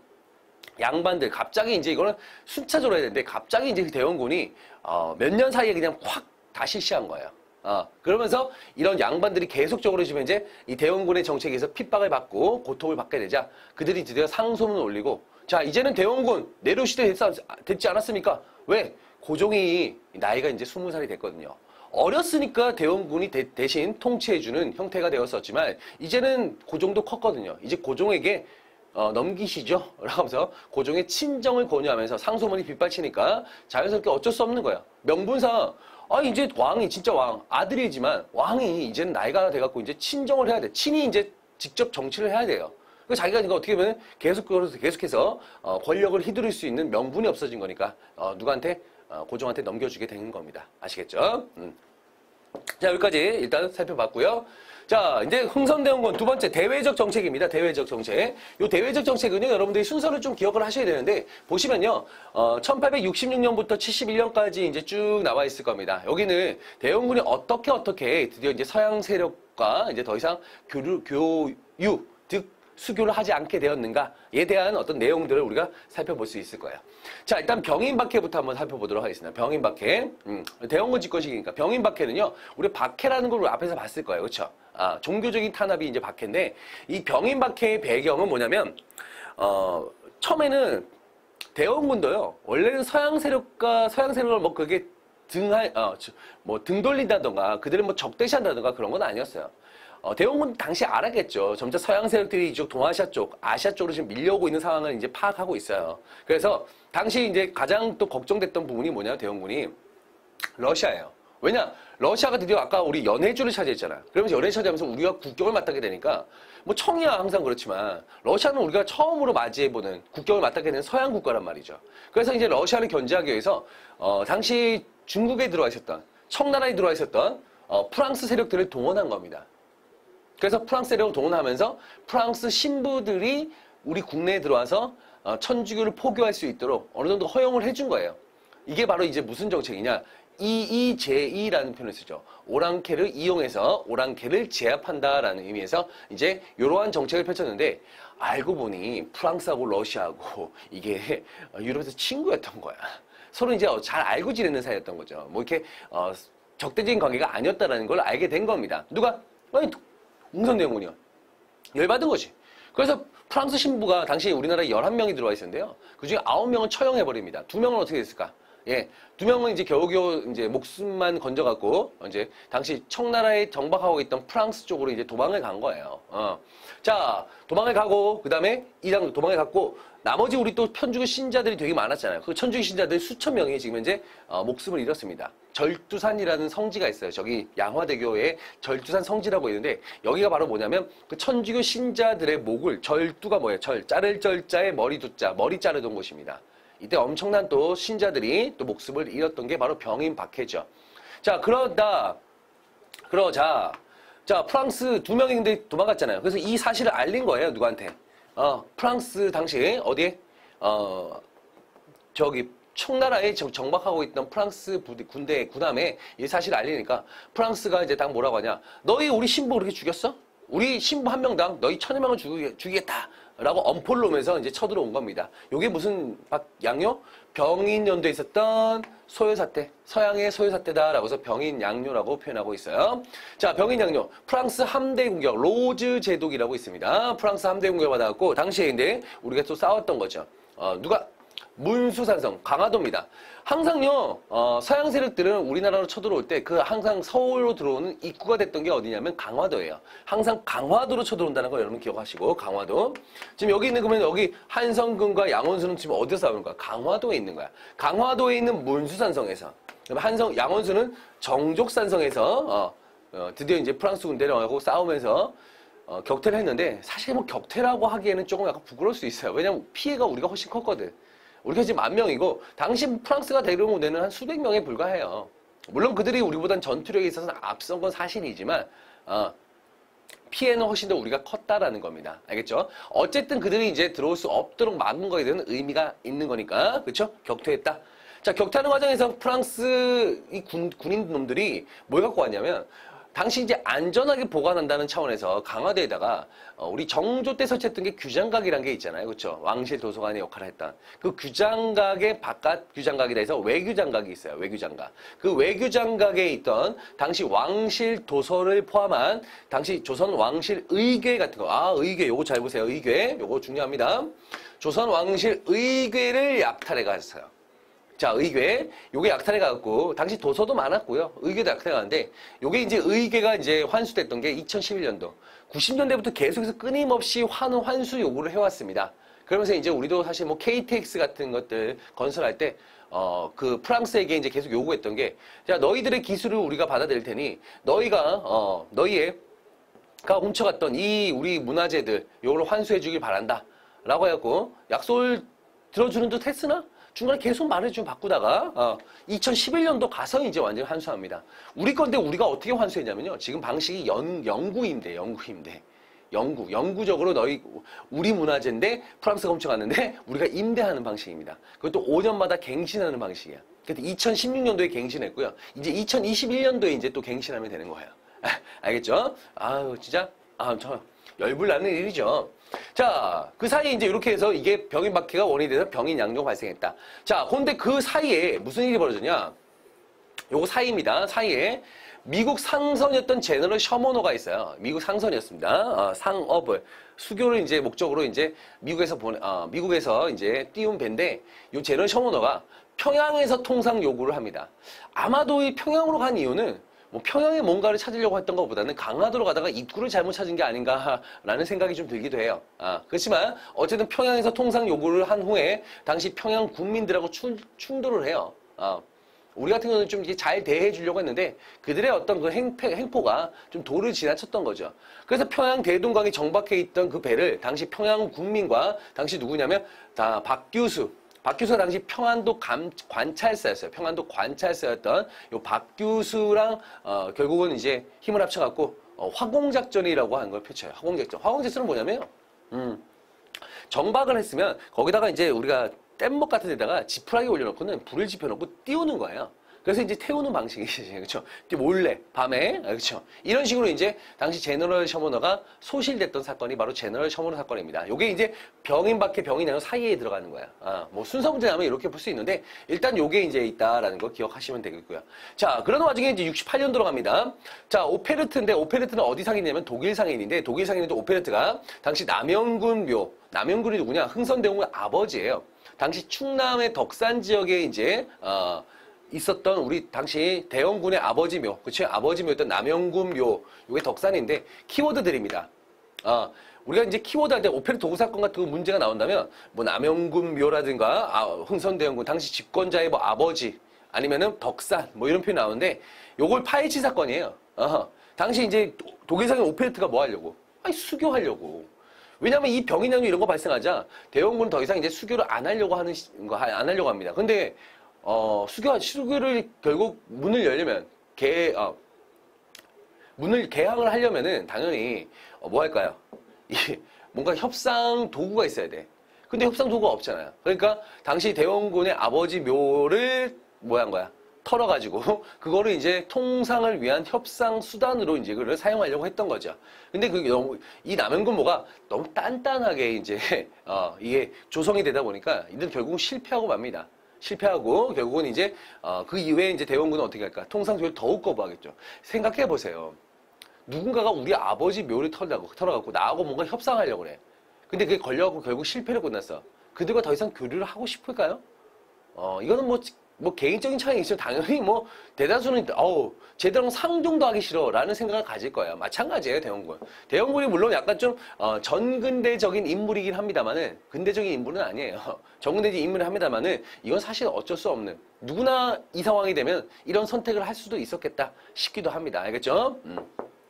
양반들 갑자기 이제 이거는 순차적으로 해야 되는데 갑자기 이제 그 대원군이 어, 몇 년 사이에 그냥 확 다 실시한 거예요. 어, 그러면서 이런 양반들이 계속적으로 지금 이제 이 대원군의 정책에서 핍박을 받고 고통을 받게 되자 그들이 드디어 상소문을 올리고 자, 이제는 대원군 내려시대 됐지 않았습니까? 왜? 고종이 나이가 이제 스무 살이 됐거든요. 어렸으니까 대원군이 대, 대신 통치해주는 형태가 되었었지만 이제는 고종도 컸거든요. 이제 고종에게 어, 넘기시죠? 라면서 고종의 친정을 권유하면서 상소문이 빗발치니까 자연스럽게 어쩔 수 없는 거야. 명분상 아 이제 왕이 진짜 왕 아들이지만 왕이 이제는 나이가 돼갖고 이제 친정을 해야 돼. 친히 이제 직접 정치를 해야 돼요. 그래서 자기가 이거 어떻게 보면 계속 계속해서 어, 권력을 휘두를 수 있는 명분이 없어진 거니까 어, 누구한테 어, 고종한테 넘겨주게 되는 겁니다. 아시겠죠? 음. 자, 여기까지 일단 살펴봤고요. 자, 이제 흥선대원군 두 번째 대외적 정책입니다. 대외적 정책. 요 대외적 정책은요, 여러분들이 순서를 좀 기억을 하셔야 되는데, 보시면요, 어, 천팔백육십육 년부터 칠십일 년까지 이제 쭉 나와 있을 겁니다. 여기는 대원군이 어떻게 어떻게 드디어 이제 서양 세력과 이제 더 이상 교류, 교유, 즉, 수교를 하지 않게 되었는가에 대한 어떤 내용들을 우리가 살펴볼 수 있을 거예요. 자, 일단 병인박해부터 한번 살펴보도록 하겠습니다. 병인박해. 음, 대원군 집권식이니까. 병인박해는요, 우리 박해라는 걸 앞에서 봤을 거예요. 그쵸? 아, 종교적인 탄압이 이제 박해인데, 이 병인박해의 배경은 뭐냐면, 어, 처음에는 대원군도요, 원래는 서양 세력과 서양 세력을 뭐 그게 등할, 어, 뭐 등 돌린다던가, 그들을 뭐 적대시한다던가 그런 건 아니었어요. 어, 대원군 당시 알았겠죠. 점차 서양 세력들이 이쪽 동아시아 쪽, 아시아 쪽으로 지금 밀려오고 있는 상황을 이제 파악하고 있어요. 그래서 당시 이제 가장 또 걱정됐던 부분이 뭐냐, 대원군이 러시아예요. 왜냐, 러시아가 드디어 아까 우리 연해주를 차지했잖아요. 그러면서 연해 차지하면서 우리가 국경을 맞닿게 되니까 뭐 청이야 항상 그렇지만 러시아는 우리가 처음으로 맞이해보는 국경을 맞닿게 되는 서양 국가란 말이죠. 그래서 이제 러시아를 견제하기 위해서 어, 당시 중국에 들어와 있었던 청나라에 들어와 있었던 어, 프랑스 세력들을 동원한 겁니다. 그래서 프랑스 세력을 동원하면서 프랑스 신부들이 우리 국내에 들어와서 어, 천주교를 포교할 수 있도록 어느 정도 허용을 해준 거예요. 이게 바로 이제 무슨 정책이냐? 이이제이라는 표현을 쓰죠. 오랑캐를 이용해서 오랑캐를 제압한다라는 의미에서 이제 이러한 정책을 펼쳤는데 알고 보니 프랑스하고 러시아하고 이게 유럽에서 친구였던 거야. 서로 이제 잘 알고 지내는 사이였던 거죠. 뭐 이렇게 어, 적대적인 관계가 아니었다라는 걸 알게 된 겁니다. 누가? 아니, 흥선대원군이요. 열받은 거지. 그래서 프랑스 신부가 당시 우리나라에 열한 명이 들어와 있었는데요. 그 중에 아홉 명을 처형해버립니다. 두 명은 어떻게 됐을까? 예. 두 명은 이제 겨우겨우 이제 목숨만 건져갖고, 이제 당시 청나라에 정박하고 있던 프랑스 쪽으로 이제 도망을 간 거예요. 어. 자, 도망을 가고, 그 다음에 이랑 도망을 갔고, 나머지 우리 또 편주교 신자들이 되게 많았잖아요. 그 천주교 신자들 수천 명이 지금 현재 어, 목숨을 잃었습니다. 절두산이라는 성지가 있어요. 저기 양화대교에 절두산 성지라고 있는데 여기가 바로 뭐냐면 그 천주교 신자들의 목을 절두가 뭐예요? 절, 자를 절자에 머리 두자, 머리 자르던 곳입니다. 이때 엄청난 또 신자들이 또 목숨을 잃었던 게 바로 병인박해죠. 자, 그러다 그러자 자 프랑스 두 명이 근데 도망갔잖아요. 그래서 이 사실을 알린 거예요. 누구한테? 어, 프랑스 당시에 어디에? 어, 저기 청나라에 정박하고 있던 프랑스 부대, 군대 군함에 이 사실을 알리니까 프랑스가 이제 딱 뭐라고 하냐? 너희 우리 신부 그렇게 죽였어? 우리 신부 한 명당 너희 천여 명을 죽이, 죽이겠다. 라고 엄포를 놓으면서 이제 쳐들어온 겁니다. 요게 무슨 양요? 병인연도에 있었던 소요사태, 서양의 소요사태다라고 해서 병인양요라고 표현하고 있어요. 자, 병인양요. 프랑스 함대 공격, 로즈 제독이라고 있습니다. 프랑스 함대 공격 받아갖고 당시에 근데 우리가 또 싸웠던 거죠. 어, 누가? 문수산성, 강화도입니다. 항상요, 어, 서양 세력들은 우리나라로 쳐들어올 때 그 항상 서울로 들어오는 입구가 됐던 게 어디냐면 강화도예요. 항상 강화도로 쳐들어온다는 거 여러분 기억하시고, 강화도. 지금 여기 있는, 그러면 여기 한성군과 양원수는 지금 어디서 싸우는 거야? 강화도에 있는 거야. 강화도에 있는 문수산성에서. 한성, 양원수는 정족산성에서, 어, 어, 드디어 이제 프랑스 군대랑 싸우면서 어, 격퇴를 했는데, 사실 뭐 격퇴라고 하기에는 조금 약간 부끄러울 수 있어요. 왜냐면 피해가 우리가 훨씬 컸거든. 우리가 지금 만 명이고 당시 프랑스가 데려온 무대는 한 수백 명에 불과해요. 물론 그들이 우리보단 전투력에 있어서는 앞선 건 사실이지만 어, 피해는 훨씬 더 우리가 컸다라는 겁니다. 알겠죠? 어쨌든 그들이 이제 들어올 수 없도록 막은 거에 대한 의미가 있는 거니까. 그렇죠? 격퇴했다. 자, 격퇴하는 과정에서 프랑스 이 군, 군인 놈들이 뭘 갖고 왔냐면 당시 이제 안전하게 보관한다는 차원에서 강화도에다가 어, 우리 정조 때 설치했던 게 규장각이라는 게 있잖아요. 그렇죠? 왕실 도서관의 역할을 했던 그 규장각의 바깥 규장각이라 해서 외규장각이 있어요. 외규장각. 그 외규장각에 있던 당시 왕실 도서를 포함한 당시 조선 왕실 의궤 같은 거. 아, 의궤 요거 잘 보세요. 의궤 요거 중요합니다. 조선 왕실 의궤를 약탈해 갔어요. 자, 의궤. 요게 약탈해 가고, 당시 도서도 많았고요. 의궤도 약탈해 가는데, 요게 이제 의궤가 이제 환수됐던 게 이천십일 년도. 구십 년대부터 계속해서 끊임없이 환, 환수 요구를 해왔습니다. 그러면서 이제 우리도 사실 뭐 케이티엑스 같은 것들 건설할 때, 어, 그 프랑스에게 이제 계속 요구했던 게, 자, 너희들의 기술을 우리가 받아들일 테니, 너희가, 어, 너희의, 가 훔쳐갔던 이 우리 문화재들, 요걸 환수해 주길 바란다. 라고 해갖고, 약속을 들어주는 듯 했으나, 중간에 계속 말을 좀 바꾸다가 어, 이천십일 년도 가서 이제 완전히 환수합니다. 우리 건데 우리가 어떻게 환수했냐면요. 지금 방식이 연, 영구임대, 영구임대. 영구, 영구적으로 너희 우리 문화재인데 프랑스가 훔쳐갔는데 우리가 임대하는 방식입니다. 그것도 오 년마다 갱신하는 방식이야. 그때 이천십육 년도에 갱신했고요. 이제 이천이십일 년도에 이제 또 갱신하면 되는 거예요. 알겠죠? 아유, 진짜 아, 저 열불 나는 일이죠. 자, 그 사이에 이제 이렇게 해서 이게 병인 박해가 원인이 돼서 병인 양조가 발생했다. 자, 근데 그 사이에 무슨 일이 벌어졌냐? 요거 사이입니다. 사이에 미국 상선이었던 제너럴 셔머너가 있어요. 미국 상선이었습니다. 어, 상업을 수교를 이제 목적으로 이제 미국에서 보내, 어, 미국에서 이제 띄운 배인데 요 제너럴 셔머너가 평양에서 통상 요구를 합니다. 아마도 이 평양으로 간 이유는 뭐 평양에 뭔가를 찾으려고 했던 것보다는 강화도로 가다가 입구를 잘못 찾은 게 아닌가라는 생각이 좀 들기도 해요. 아, 그렇지만 어쨌든 평양에서 통상 요구를 한 후에 당시 평양 국민들하고 충, 충돌을 해요. 아, 우리 같은 경우는 좀 이렇게 잘 대해 주려고 했는데 그들의 어떤 그 행패, 행포가 좀 도를 지나쳤던 거죠. 그래서 평양 대동강에 정박해 있던 그 배를 당시 평양 국민과 당시 누구냐면 다 박규수 박규수가 당시 평안도 감, 관찰사였어요. 평안도 관찰사였던 요 박규수랑 어, 결국은 이제 힘을 합쳐갖고 어, 화공작전이라고 하는 걸 펼쳐요. 화공작전. 화공작전은 뭐냐면 음, 정박을 했으면 거기다가 이제 우리가 뗏목 같은 데다가 지푸라기 올려놓고는 불을 지펴놓고 띄우는 거예요. 그래서 이제 태우는 방식이지, 그렇죠? 몰래 밤에, 그렇죠? 이런 식으로 이제 당시 제너럴 셔머너가 소실됐던 사건이 바로 제너럴 셔머너 사건입니다. 요게 이제 병인 밖에 병인 양조 사이에 들어가는 거야. 아, 뭐 순서 문제라면 이렇게 볼 수 있는데 일단 요게 이제 있다라는 거 기억하시면 되겠고요. 자, 그런 와중에 이제 육십팔 년도로 갑니다. 자, 오페르트인데 오페르트는 어디 상인이냐면 독일 상인인데 독일 상인인데 오페르트가 당시 남영군 묘, 남영군이 누구냐? 흥선대원군 아버지예요. 당시 충남의 덕산 지역에 이제 어. 있었던 우리 당시 대원군의 아버지 묘, 그치? 아버지 묘였던 남영군 묘, 요게 덕산인데, 키워드들입니다. 어, 우리가 이제 키워드할 때 오페르 도구 사건 같은 거 문제가 나온다면, 뭐 남영군 묘라든가, 아, 흥선대원군, 당시 집권자의 뭐 아버지, 아니면은 덕산, 뭐 이런 표현이 나오는데, 요걸 파헤치 사건이에요. 어, 당시 이제 독일상인 오페르트가 뭐 하려고? 아니, 수교하려고. 왜냐면 이 병인 양조 이런 거 발생하자, 대원군은 더 이상 이제 수교를 안 하려고 하는, 거, 안 하려고 합니다. 근데, 어, 수교, 수교를 결국 문을 열려면, 개, 어, 문을 개항을 하려면은 당연히, 어, 뭐 할까요? 이, 뭔가 협상 도구가 있어야 돼. 근데 협상 도구가 없잖아요. 그러니까, 당시 대원군의 아버지 묘를, 뭐 한 거야? 털어가지고, 그거를 이제 통상을 위한 협상 수단으로 이제 그걸 사용하려고 했던 거죠. 근데 그 너무, 이 남영군 묘가 너무 단단하게 이제, 어, 이게 조성이 되다 보니까, 이들 결국 실패하고 맙니다. 실패하고 결국은 이제 어, 그 이후에 이제 대원군은 어떻게 할까? 통상수교를 더욱 거부하겠죠. 생각해 보세요. 누군가가 우리 아버지 묘를 털라고 털어갖고 나하고 뭔가 협상하려고 그래. 근데 그게 걸려갖고 결국 실패로 끝났어. 그들과 더 이상 교류를 하고 싶을까요? 어, 이거는 뭐, 뭐 개인적인 차이가 있어요. 당연히 뭐 대다수는 어우 제대로 상종도 하기 싫어 라는 생각을 가질 거예요. 마찬가지예요. 대원군. 대원군이 물론 약간 좀 어, 전근대적인 인물이긴 합니다만은 근대적인 인물은 아니에요. 전근대적인 인물을 합니다만은 이건 사실 어쩔 수 없는 누구나 이 상황이 되면 이런 선택을 할 수도 있었겠다 싶기도 합니다. 알겠죠? 음.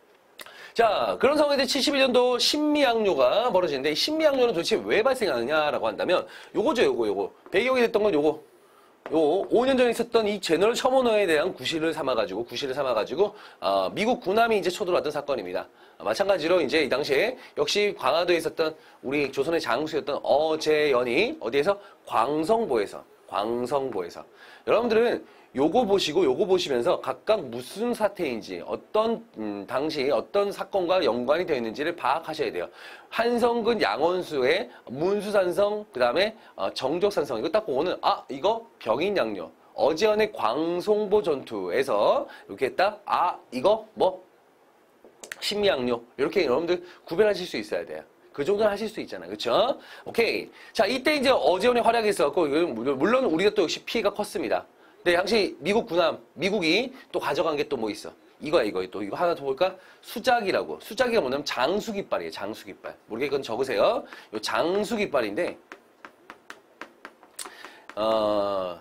자, 그런 상황에서 칠십일 년도 신미양요가 벌어지는데 신미양요는 도대체 왜 발생하느냐라고 한다면 요거죠. 요거 요거 배경이 됐던 건 요거 요 오 년 전에 있었던 이 제너럴 셔머너에 대한 구실을 삼아가지고 구실을 삼아가지고 어, 미국 군함이 이제 쳐들어왔던 사건입니다. 어, 마찬가지로 이제 이 당시에 역시 광화도에 있었던 우리 조선의 장수였던 어제연이 어디에서 광성보에서 광성보에서 여러분들은 요거 보시고 요거 보시면서 각각 무슨 사태인지 어떤 음, 당시 어떤 사건과 연관이 되어 있는지를 파악하셔야 돼요. 한성근 양원수의 문수산성 그 다음에 어, 정족산성 이거 딱 보고는 아 이거 병인양요 어제연의 광송보 전투에서 이렇게 딱 아 이거 뭐 신미양요 이렇게 여러분들 구별하실 수 있어야 돼요. 그 정도는 하실 수 있잖아요. 그쵸? 오케이. 자, 이때 이제 어제연의 활약이 있었고, 물론 우리가 또 역시 피해가 컸습니다. 근데 당시 미국 군함, 미국이 또 가져간 게 또 뭐 있어? 이거야, 이거. 또 이거 하나 더 볼까? 수작이라고. 수작이가 뭐냐면 장수깃발이에요. 장수깃발. 모르겠건 적으세요. 요 장수깃발인데, 어,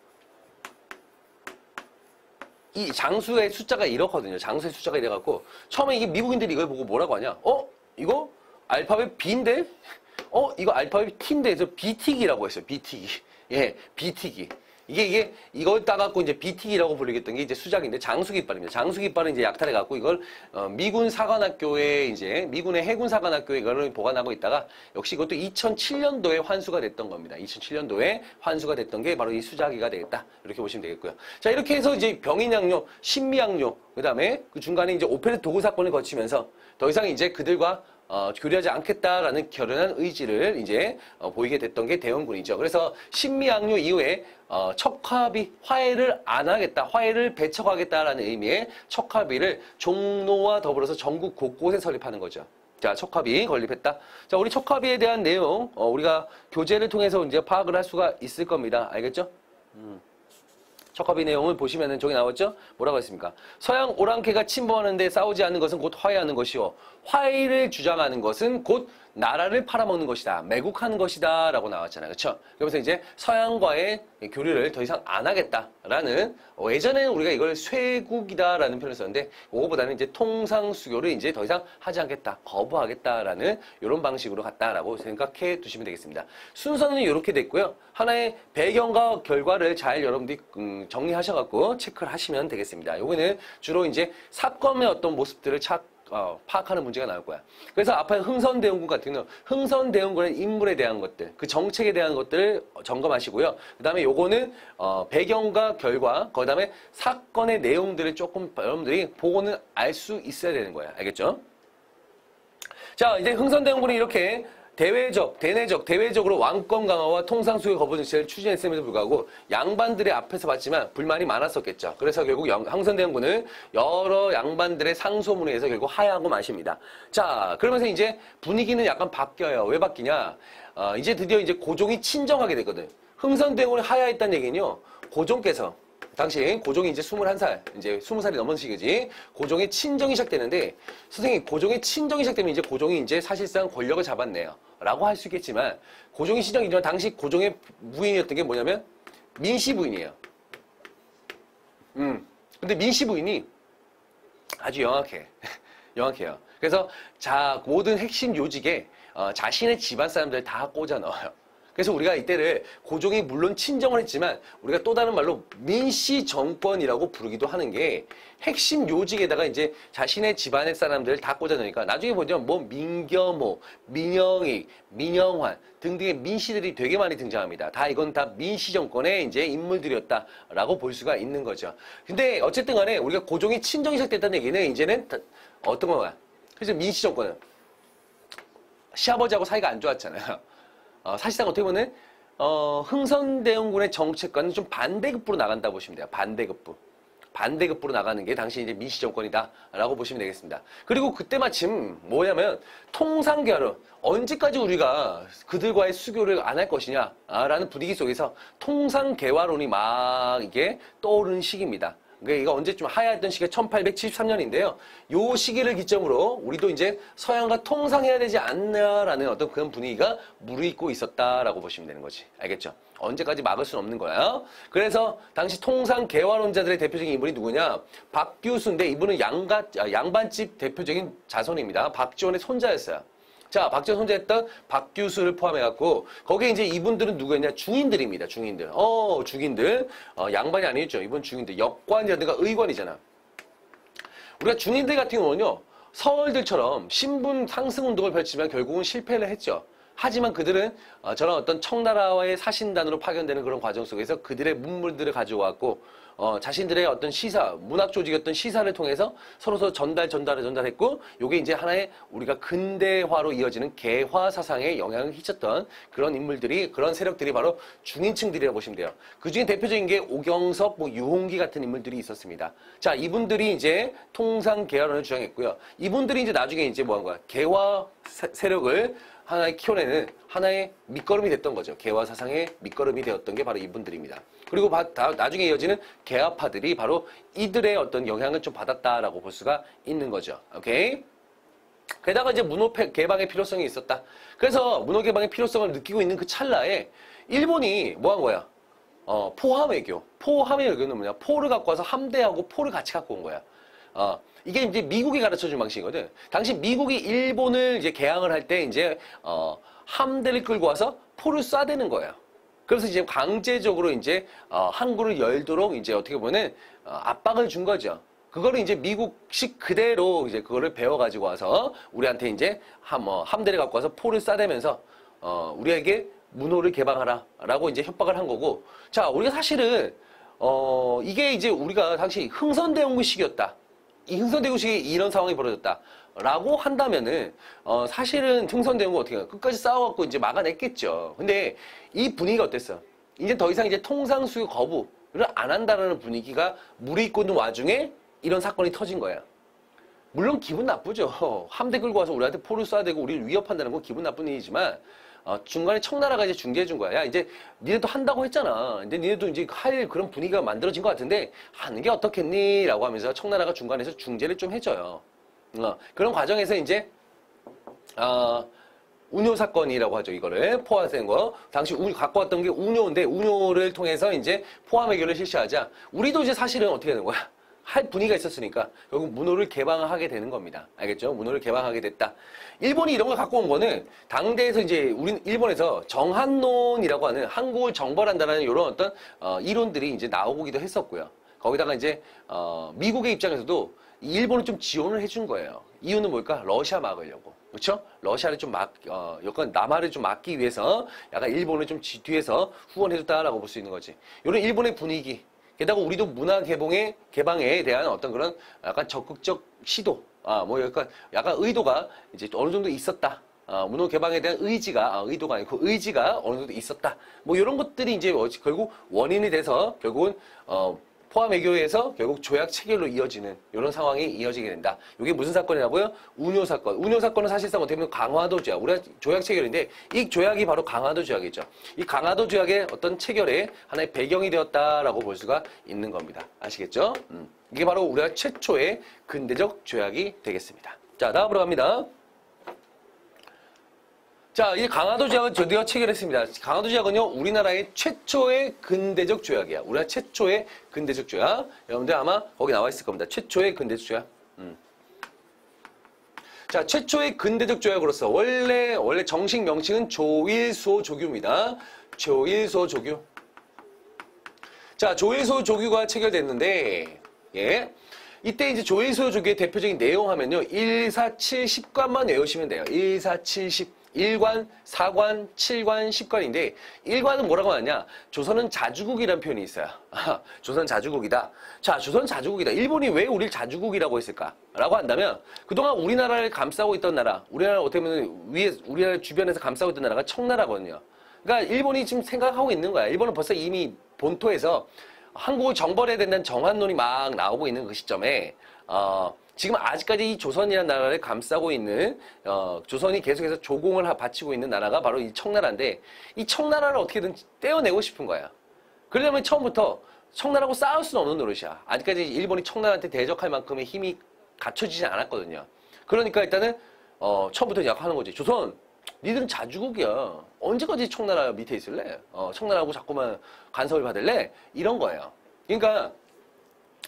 이 장수의 숫자가 이렇거든요. 장수의 숫자가 이래갖고, 처음에 이게 미국인들이 이걸 보고 뭐라고 하냐? 어? 이거? 알파벳 B인데? 어? 이거 알파벳 T인데? 그래서 비티기라고 했어요. 비티기. 예, 비티기. 이게, 이게, 이걸 따갖고 이제 비티기라고 불리겠던 게 이제 수작인데 장수깃발입니다. 장수깃발은 이제 약탈해갖고 이걸, 어, 미군 사관학교에 이제, 미군의 해군 사관학교에 이걸 보관하고 있다가 역시 이것도 이천칠 년도에 환수가 됐던 겁니다. 이천칠 년도에 환수가 됐던 게 바로 이 수작이가 되겠다. 이렇게 보시면 되겠고요. 자, 이렇게 해서 이제 병인양요, 신미양요, 그 다음에 그 중간에 이제 오페레 도구 사건을 거치면서 더 이상 이제 그들과 어, 교류하지 않겠다라는 결연한 의지를 이제 어, 보이게 됐던 게 대원군이죠. 그래서 신미양요 이후에 어, 척화비 화해를 안 하겠다, 화해를 배척하겠다라는 의미의 척화비를 종로와 더불어서 전국 곳곳에 설립하는 거죠. 자, 척화비 건립했다. 자, 우리 척화비에 대한 내용 어, 우리가 교재를 통해서 이제 파악을 할 수가 있을 겁니다. 알겠죠? 음. 척화비 내용을 보시면은 저기 나왔죠? 뭐라고 했습니까? 서양 오랑캐가 침범하는데 싸우지 않는 것은 곧 화해하는 것이요. 화해를 주장하는 것은 곧 나라를 팔아먹는 것이다. 매국하는 것이다. 라고 나왔잖아요. 그쵸? 그러면서 이제 서양과의 교류를 더 이상 안 하겠다라는, 어, 예전에는 우리가 이걸 쇄국이다라는 표현을 썼는데, 그거보다는 이제 통상수교를 이제 더 이상 하지 않겠다. 거부하겠다라는 이런 방식으로 갔다라고 생각해 두시면 되겠습니다. 순서는 이렇게 됐고요. 하나의 배경과 결과를 잘 여러분들이 음, 정리하셔갖고 체크를 하시면 되겠습니다. 요거는 주로 이제 사건의 어떤 모습들을 착 어, 파악하는 문제가 나올 거야. 그래서 앞에 흥선대원군 같은 경우는 흥선대원군의 인물에 대한 것들, 그 정책에 대한 것들을 점검하시고요. 그 다음에 요거는 어, 배경과 결과, 그 다음에 사건의 내용들을 조금 여러분들이 보고는 알 수 있어야 되는 거야. 알겠죠? 자, 이제 흥선대원군이 이렇게 대외적, 대내적, 대외적으로 왕권 강화와 통상수교 거부 정책을 추진했음에도 불구하고 양반들의 앞에서 봤지만 불만이 많았었겠죠. 그래서 결국 흥선대원군은 여러 양반들의 상소문에 의해서 결국 하야하고 마십니다. 자, 그러면서 이제 분위기는 약간 바뀌어요. 왜 바뀌냐? 어, 이제 드디어 이제 고종이 친정하게 되거든. 흥선대원군이 하야했다는 얘기는요, 고종께서 당시 고종이 이제 스물한 살, 이제 스무 살이 넘은 시기지. 고종의 친정이 시작되는데, 선생님, 고종의 친정이 시작되면 이제 고종이 이제 사실상 권력을 잡았네요. 라고 할 수 있겠지만, 고종이 친정이지만 당시 고종의 부인이었던 게 뭐냐면, 민씨 부인이에요. 음. 근데 민씨 부인이 아주 영악해. 영악해요. 그래서 자, 모든 핵심 요직에 어, 자신의 집안 사람들 다 꽂아 넣어요. 그래서 우리가 이때를 고종이 물론 친정을 했지만 우리가 또 다른 말로 민씨 정권이라고 부르기도 하는 게 핵심 요직에다가 이제 자신의 집안의 사람들을 다 꽂아놓으니까 나중에 보면 뭐 민겸호, 민영익, 민영환 등등의 민씨들이 되게 많이 등장합니다. 다 이건 다 민씨 정권의 이제 인물들이었다라고 볼 수가 있는 거죠. 근데 어쨌든 간에 우리가 고종이 친정이 시작됐다는 얘기는 이제는 어떤 거야? 그래서 민씨 정권은 시아버지하고 사이가 안 좋았잖아요. 어, 사실상 어떻게 보면 어, 흥선대원군의 정책과는 좀 반대급부로 나간다 보시면 돼요. 반대급부. 반대급부로 나가는 게 당시 이제 민씨 정권이다라고 보시면 되겠습니다. 그리고 그때 마침 뭐냐면 통상개화론, 언제까지 우리가 그들과의 수교를 안 할 것이냐라는 분위기 속에서 통상개화론이 막 이게 떠오르는 시기입니다. 그러니까 이거 언제쯤 하야했던 시기가 천팔백칠십삼 년인데요. 요 시기를 기점으로 우리도 이제 서양과 통상해야 되지 않나라는 어떤 그런 분위기가 무르익고 있었다라고 보시면 되는 거지. 알겠죠? 언제까지 막을 수는 없는 거야. 그래서 당시 통상 개화론자들의 대표적인 인물이 누구냐? 박규수인데 이분은 양가, 양반집 대표적인 자손입니다. 박지원의 손자였어요. 자, 박지원 손재했던 박규수를 포함해갖고, 거기에 이제 이분들은 누구였냐? 중인들입니다, 중인들. 어, 중인들. 어, 양반이 아니죠. 이분 중인들. 역관이라든가 의관이잖아. 우리가 중인들 같은 경우는요, 서울들처럼 신분 상승 운동을 펼치면 결국은 실패를 했죠. 하지만 그들은 어, 저런 어떤 청나라와의 사신단으로 파견되는 그런 과정 속에서 그들의 문물들을 가져왔고, 어, 자신들의 어떤 시사, 문학 조직이었던 시사를 통해서 서로서 전달, 전달을 전달했고, 요게 이제 하나의 우리가 근대화로 이어지는 개화 사상에 영향을 끼쳤던 그런 인물들이, 그런 세력들이 바로 중인층들이라고 보시면 돼요. 그 중에 대표적인 게 오경석, 뭐 유홍기 같은 인물들이 있었습니다. 자, 이분들이 이제 통상 개화론을 주장했고요. 이분들이 이제 나중에 이제 뭐 한 거야? 개화 세, 세력을 하나의 키워내는 하나의 밑거름이 됐던 거죠. 개화 사상의 밑거름이 되었던 게 바로 이분들입니다. 그리고 바, 다, 나중에 이어지는 개화파들이 바로 이들의 어떤 영향을 좀 받았다라고 볼 수가 있는 거죠. 오케이? 게다가 이제 문호 개방의 필요성이 있었다. 그래서 문호 개방의 필요성을 느끼고 있는 그 찰나에 일본이 뭐 한 거야? 어, 포함외교. 포함외교는 뭐냐? 포를 갖고 와서 함대하고 포를 같이 갖고 온 거야. 어, 이게 이제 미국이 가르쳐준 방식이거든. 당시 미국이 일본을 이제 개항을 할 때 이제, 어, 함대를 끌고 와서 포를 쏴대는 거예요. 그래서 이제 강제적으로 이제, 어, 항구를 열도록 이제 어떻게 보면, 어, 압박을 준 거죠. 그거를 이제 미국식 그대로 이제 그거를 배워가지고 와서 우리한테 이제 함, 뭐, 함대를 갖고 와서 포를 쏴대면서, 어, 우리에게 문호를 개방하라. 라고 이제 협박을 한 거고. 자, 우리가 사실은, 어, 이게 이제 우리가 당시 흥선대원군 시기였다. 이 흥선대원군이 이런 상황이 벌어졌다. 라고 한다면은, 어, 사실은 흥선대원군 어떻게, 끝까지 싸워갖고 이제 막아냈겠죠. 근데 이 분위기가 어땠어? 이제 더 이상 이제 통상수교 거부를 안 한다라는 분위기가 무르익고 있는 와중에 이런 사건이 터진 거야. 물론 기분 나쁘죠. 함대 끌고 와서 우리한테 포를 쏴야 되고 우리를 위협한다는 건 기분 나쁜 일이지만, 어, 중간에 청나라가 이제 중재해 준 거야. 야, 이제 니네도 한다고 했잖아. 근데 니네도 이제 할 그런 분위기가 만들어진 것 같은데 하는 게 어떻겠니? 라고 하면서 청나라가 중간에서 중재를 좀 해줘요. 어, 그런 과정에서 이제 어, 운요 사건이라고 하죠. 이거를 포함된 거. 당시 우, 갖고 왔던 게 운요인데 운요를 통해서 이제 포함 해결을 실시하자. 우리도 이제 사실은 어떻게 되는 거야? 할 분위기가 있었으니까 결국 문호를 개방하게 되는 겁니다. 알겠죠? 문호를 개방하게 됐다. 일본이 이런 걸 갖고 온 거는 당대에서 이제 우리 일본에서 정한론이라고 하는 한국을 정벌한다는 이런 어떤 어, 이론들이 이제 나오기도 했었고요. 거기다가 이제 어, 미국의 입장에서도 일본을 좀 지원을 해준 거예요. 이유는 뭘까? 러시아 막으려고. 그렇죠? 러시아를 좀 막, 어, 약간 남하를 좀 막기 위해서 약간 일본을 좀 뒤에서 후원해줬다라고 볼 수 있는 거지. 이런 일본의 분위기. 게다가 우리도 문화 개봉의 개방에 대한 어떤 그런 약간 적극적 시도, 아, 뭐 약간, 약간 의도가 이제 어느 정도 있었다. 아, 문화 개방에 대한 의지가, 아, 의도가 아니고 의지가 어느 정도 있었다. 뭐 이런 것들이 이제 결국 원인이 돼서 결국은, 어, 포함 외교에서 결국 조약 체결로 이어지는 이런 상황이 이어지게 된다. 이게 무슨 사건이라고요? 운요 사건. 운요 사건은 사실상 어떻게 보면 강화도 조약. 우리가 조약 체결인데 이 조약이 바로 강화도 조약이죠. 이 강화도 조약의 어떤 체결의 하나의 배경이 되었다라고 볼 수가 있는 겁니다. 아시겠죠? 음. 이게 바로 우리가 최초의 근대적 조약이 되겠습니다. 자, 다음으로 갑니다. 자, 이 강화도 조약은 드디어 체결했습니다. 강화도 조약은요, 우리나라의 최초의 근대적 조약이야. 우리나라 최초의 근대적 조약. 여러분들 아마 거기 나와 있을 겁니다. 최초의 근대적 조약. 음. 자, 최초의 근대적 조약으로서 원래 원래 정식 명칭은 조일소 조규입니다. 조일소 조규. 자, 조일소 조규가 체결됐는데, 예. 이때 이제 조일소 조규의 대표적인 내용 하면요, 일, 사, 칠, 십관만 외우시면 돼요. 일, 사, 칠, 십. 일 관, 사 관, 칠 관, 십 관인데 일 관은 뭐라고 하냐? 조선은 자주국이라는 표현이 있어요. 아, 조선 자주국이다. 자, 조선 자주국이다. 일본이 왜 우리를 자주국이라고 했을까? 라고 한다면 그동안 우리나라를 감싸고 있던 나라, 우리나라 어떻게 보면 위에 우리나라 주변에서 감싸고 있던 나라가 청나라거든요. 그러니까 일본이 지금 생각하고 있는 거야. 일본은 벌써 이미 본토에서 한국을 정벌해야 된다는 정한론이 막 나오고 있는 그 시점에 어, 지금 아직까지 이 조선이라는 나라를 감싸고 있는 어, 조선이 계속해서 조공을 바치고 있는 나라가 바로 이 청나라인데 이 청나라를 어떻게든 떼어내고 싶은 거야. 그러려면 처음부터 청나라하고 싸울 수는 없는 노릇이야. 아직까지 일본이 청나라한테 대적할 만큼의 힘이 갖춰지지 않았거든요. 그러니까 일단은 어, 처음부터 약하는 거지. 조선, 니들은 자주국이야. 언제까지 청나라 밑에 있을래? 어, 청나라하고 자꾸만 간섭을 받을래? 이런 거예요. 그러니까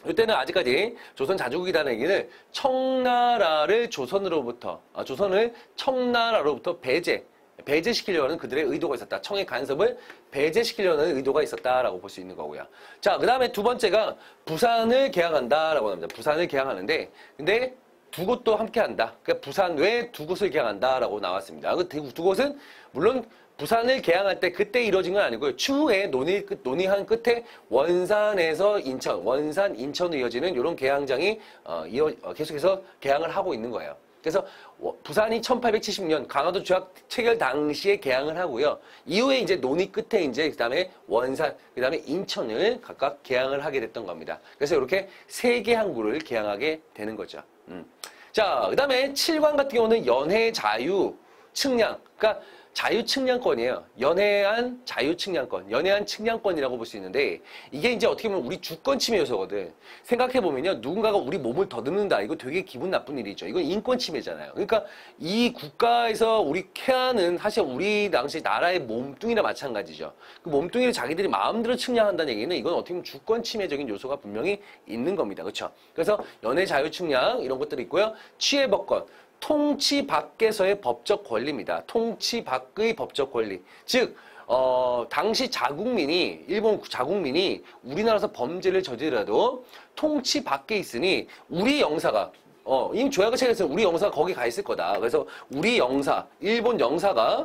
이때는 아직까지 조선 자주국이라는 얘기는 청나라를 조선으로부터, 아, 조선을 청나라로부터 배제, 배제시키려는 그들의 의도가 있었다. 청의 간섭을 배제시키려는 의도가 있었다라고 볼 수 있는 거고요. 자, 그 다음에 두 번째가 부산을 개항한다라고 합니다. 부산을 개항하는데, 근데 두 곳도 함께 한다. 그러니까 부산 외 두 곳을 개항한다라고 나왔습니다. 그 두 곳은 물론 부산을 개항할 때 그때 이루어진 건 아니고요. 추후에 논의, 논의한 끝에 원산에서 인천, 원산, 인천으로 이어지는 이런 개항장이 어, 이어, 어, 계속해서 개항을 하고 있는 거예요. 그래서 부산이 천팔백칠십 년 강화도 조약 체결 당시에 개항을 하고요. 이후에 이제 논의 끝에 이제 그다음에 원산, 그다음에 인천을 각각 개항을 하게 됐던 겁니다. 그래서 이렇게 세 개 항구를 개항하게 되는 거죠. 음. 자, 그다음에 칠관 같은 경우는 연해 자유 측량, 그러니까 자유측량권이에요. 연해안 자유측량권, 연해안 측량권이라고 볼 수 있는데 이게 이제 어떻게 보면 우리 주권 침해 요소거든. 생각해보면요. 누군가가 우리 몸을 더듬는다. 이거 되게 기분 나쁜 일이죠. 이건 인권 침해잖아요. 그러니까 이 국가에서 우리 케아는 사실 우리 당시 나라의 몸뚱이나 마찬가지죠. 그 몸뚱이를 자기들이 마음대로 측량한다는 얘기는 이건 어떻게 보면 주권 침해적인 요소가 분명히 있는 겁니다. 그렇죠? 그래서 연해 자유측량 이런 것들이 있고요. 취해법권. 통치 밖에서의 법적 권리입니다. 통치 밖의 법적 권리. 즉, 어, 당시 자국민이, 일본 자국민이 우리나라에서 범죄를 저지르더라도 통치 밖에 있으니 우리 영사가, 어, 이미 조약을 체결했으면 우리 영사가 거기 가 있을 거다. 그래서 우리 영사, 일본 영사가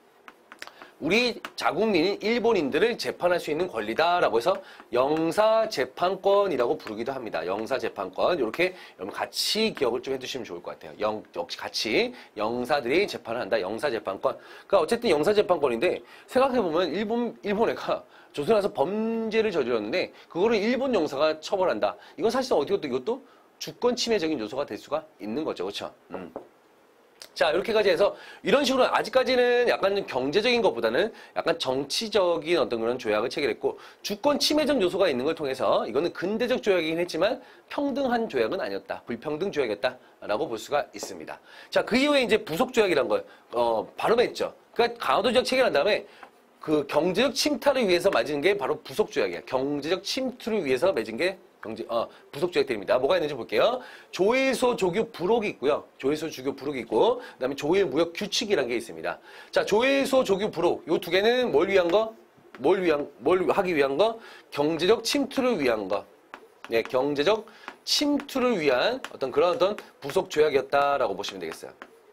우리 자국민인 일본인들을 재판할 수 있는 권리다라고 해서 영사재판권이라고 부르기도 합니다. 영사재판권. 이렇게 여러분 같이 기억을 좀 해두시면 좋을 것 같아요. 영, 역시 같이 영사들이 재판을 한다. 영사재판권. 그러니까 어쨌든 영사재판권인데 생각해보면 일본, 일본 애가 조선에 와서 범죄를 저질렀는데 그거를 일본 영사가 처벌한다. 이건 사실 어디것도 이것도 주권 침해적인 요소가 될 수가 있는 거죠. 그렇죠? 음. 자, 이렇게까지 해서 이런 식으로 아직까지는 약간 경제적인 것보다는 약간 정치적인 어떤 그런 조약을 체결했고 주권 침해적 요소가 있는 걸 통해서 이거는 근대적 조약이긴 했지만 평등한 조약은 아니었다. 불평등 조약이었다라고 볼 수가 있습니다. 자, 그 이후에 이제 부속 조약이란 걸 어, 발음했죠. 그러니까 강화도 조약 체결한 다음에 그 경제적 침탈을 위해서 맺은 게 바로 부속 조약이야. 경제적 침투를 위해서 맺은 게 경제, 어, 부속 조약들입니다. 뭐가 있는지 볼게요. 조일소 조교 부록이 있고요. 조일소 조교 부록이 있고, 그 다음에 조일 무역 규칙이라는 게 있습니다. 자, 조일소 조교 부록. 요 두 개는 뭘 위한 거? 뭘 위한, 뭘 하기 위한 거? 경제적 침투를 위한 거. 네, 경제적 침투를 위한 어떤 그런 어떤 부속 조약이었다라고 보시면 되겠어요.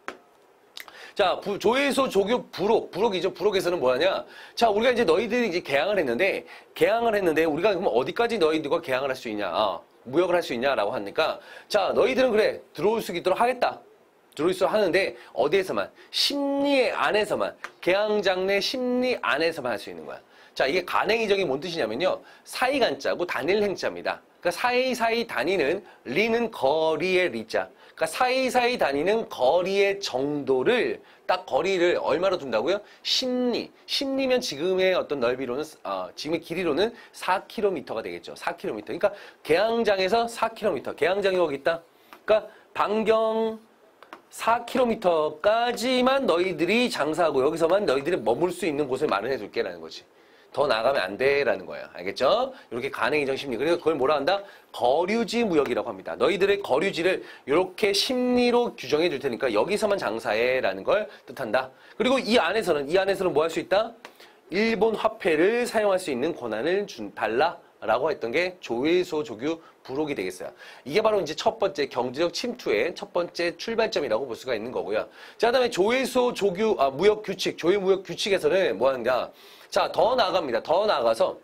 자, 부, 조일소 조교 부록, 부록이죠. 부록에서는 뭐하냐? 자, 우리가 이제 너희들이 이제 개항을 했는데, 개항을 했는데, 우리가 그럼 어디까지 너희들과 개항을 할 수 있냐? 어, 무역을 할 수 있냐라고 하니까, 자, 너희들은 그래, 들어올 수 있도록 하겠다. 들어올 수 하는데, 어디에서만? 심리 안에서만, 개항장 내 심리 안에서만 할 수 있는 거야. 자, 이게 간행이적인 뭔 뜻이냐면요. 사이간자고 단일 행자입니다. 그러니까 사이사이 다니는, 리는 거리의 리자. 그러니까 사이사이 다니는 거리의 정도를 딱 거리를 얼마로 둔다고요? 십리. 십리면 지금의 어떤 넓이로는 어, 지금의 길이로는 사 킬로미터가 되겠죠. 사 킬로미터. 그러니까 개항장에서 사 킬로미터. 개항장이 거기 있다. 그러니까 반경 사 킬로미터까지만 너희들이 장사하고 여기서만 너희들이 머물 수 있는 곳을 마련해 줄게라는 거지. 더 나가면 안 돼라는 거예요. 알겠죠? 이렇게 간행이정 심리. 그래서 그걸 뭐라 한다? 거류지 무역이라고 합니다. 너희들의 거류지를 이렇게 심리로 규정해 줄 테니까 여기서만 장사해라는 걸 뜻한다. 그리고 이 안에서는 이 안에서는 뭐 할 수 있다? 일본 화폐를 사용할 수 있는 권한을 준 달라. 라고 했던 게 조일소 조교 부록이 되겠어요. 이게 바로 이제 첫 번째 경제적 침투의 첫 번째 출발점이라고 볼 수가 있는 거고요. 자, 그다음에 조일소 조교 아, 무역 규칙, 조일 무역 규칙에서는 뭐 하느냐? 자, 더 나아갑니다. 더 나아가서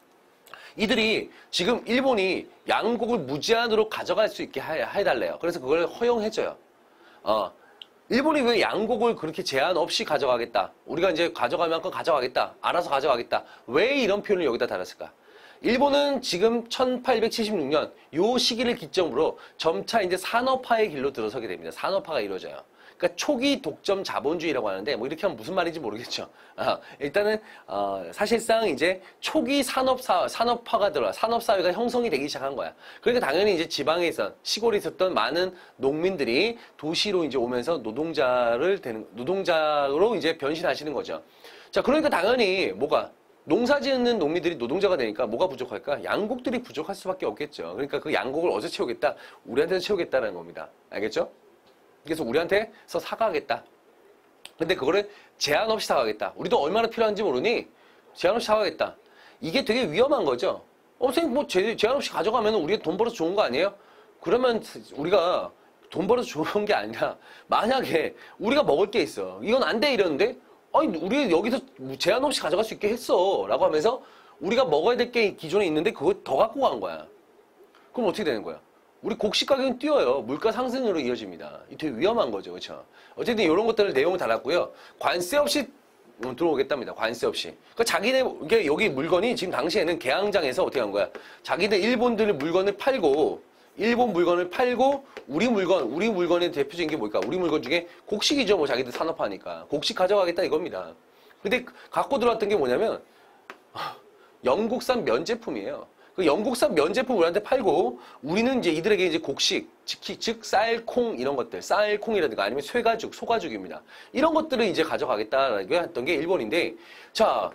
이들이 지금 일본이 양곡을 무제한으로 가져갈 수 있게 해, 해달래요. 그래서 그걸 허용해줘요. 어. 일본이 왜 양곡을 그렇게 제한 없이 가져가겠다. 우리가 이제 가져갈 만큼 가져가겠다. 알아서 가져가겠다. 왜 이런 표현을 여기다 달았을까? 일본은 지금 천팔백칠십육 년 요 시기를 기점으로 점차 이제 산업화의 길로 들어서게 됩니다. 산업화가 이루어져요. 그러니까 초기 독점 자본주의라고 하는데 뭐 이렇게 하면 무슨 말인지 모르겠죠. 아, 일단은 어, 사실상 이제 초기 산업사 산업화가 들어 산업 사회가 형성이 되기 시작한 거야. 그러니까 당연히 이제 지방에 있던 시골에 있었던 많은 농민들이 도시로 이제 오면서 노동자를 되는 노동자로 이제 변신하시는 거죠. 자, 그러니까 당연히 뭐가 농사 짓는 농민들이 노동자가 되니까 뭐가 부족할까? 양곡들이 부족할 수밖에 없겠죠. 그러니까 그 양곡을 어디서 채우겠다? 우리한테서 채우겠다는 겁니다. 알겠죠? 그래서 우리한테서 사가겠다. 근데 그거를 제한 없이 사가겠다. 우리도 얼마나 필요한지 모르니 제한 없이 사가겠다. 이게 되게 위험한 거죠. 어, 선생님 뭐 제, 제한 없이 가져가면 우리가 돈 벌어서 좋은 거 아니에요? 그러면 우리가 돈 벌어서 좋은 게 아니라 만약에 우리가 먹을 게 있어. 이건 안 돼 이러는데 아니 우리 여기서 제한 없이 가져갈 수 있게 했어 라고 하면서 우리가 먹어야 될 게 기존에 있는데 그거 더 갖고 간 거야. 그럼 어떻게 되는 거야? 우리 곡식 가격은 뛰어요. 물가 상승으로 이어집니다. 이 되게 위험한 거죠. 그렇죠? 어쨌든 이런 것들을 내용을 달았고요. 관세 없이 들어오겠답니다. 관세 없이. 그러니까 자기네 이게 여기 물건이 지금 당시에는 개항장에서 어떻게 한 거야? 자기네 일본들 물건을 팔고 일본 물건을 팔고 우리 물건, 우리 물건의 대표적인 게 뭘까? 우리 물건 중에 곡식이죠. 뭐 자기들 산업하니까. 곡식 가져가겠다 이겁니다. 근데 갖고 들어왔던 게 뭐냐면 영국산 면제품이에요. 그 영국산 면제품 우리한테 팔고 우리는 이제 이들에게 이제 곡식, 즉, 즉 쌀, 콩 이런 것들, 쌀, 콩이라든가 아니면 쇠가죽, 소가죽입니다. 이런 것들을 이제 가져가겠다라고 했던 게 일본인데, 자,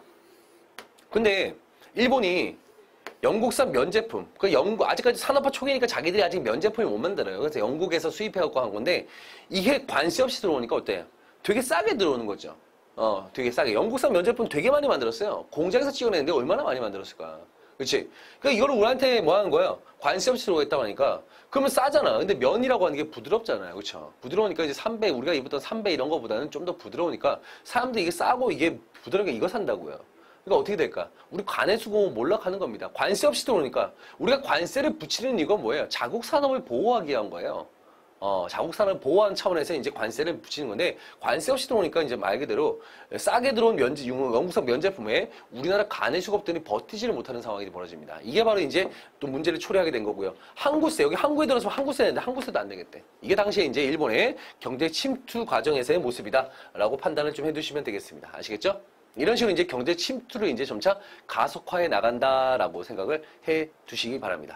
근데 일본이 영국산 면제품, 그 영국 아직까지 산업화 초기니까 자기들이 아직 면제품을 못 만들어요. 그래서 영국에서 수입해갖고 한 건데 이게 관세 없이 들어오니까 어때요? 되게 싸게 들어오는 거죠. 어, 되게 싸게. 영국산 면제품 되게 많이 만들었어요. 공장에서 찍어내는데 얼마나 많이 만들었을까? 그렇지? 그러니까 이거를 우리한테 뭐 하는 거예요? 관세 없이 들어오겠다고 하니까 그러면 싸잖아. 근데 면이라고 하는 게 부드럽잖아요. 그렇죠? 부드러우니까 이제 삼 배, 우리가 입었던 삼 배 이런 거보다는 좀 더 부드러우니까 사람들이 이게 싸고 이게 부드러우니까 이거 산다고요. 그러니까 어떻게 될까? 우리 관해 수고 몰락하는 겁니다. 관세 없이 들어오니까 우리가 관세를 붙이는 이유가 뭐예요? 자국 산업을 보호하기 위한 거예요. 어, 자국 산업을 보호하는 차원에서 이제 관세를 붙이는 건데 관세 없이 들어오니까 이제 말 그대로 싸게 들어온 면제, 영국산 면제품에 우리나라 간의 수급들이 버티지를 못하는 상황이 벌어집니다. 이게 바로 이제 또 문제를 초래하게 된 거고요. 항구세, 여기 항구에 들어서면 항구세 내는데 항구세도 안 되겠대. 이게 당시에 이제 일본의 경제 침투 과정에서의 모습이다라고 판단을 좀 해두시면 되겠습니다. 아시겠죠? 이런 식으로 이제 경제 침투를 이제 점차 가속화해 나간다라고 생각을 해 두시기 바랍니다.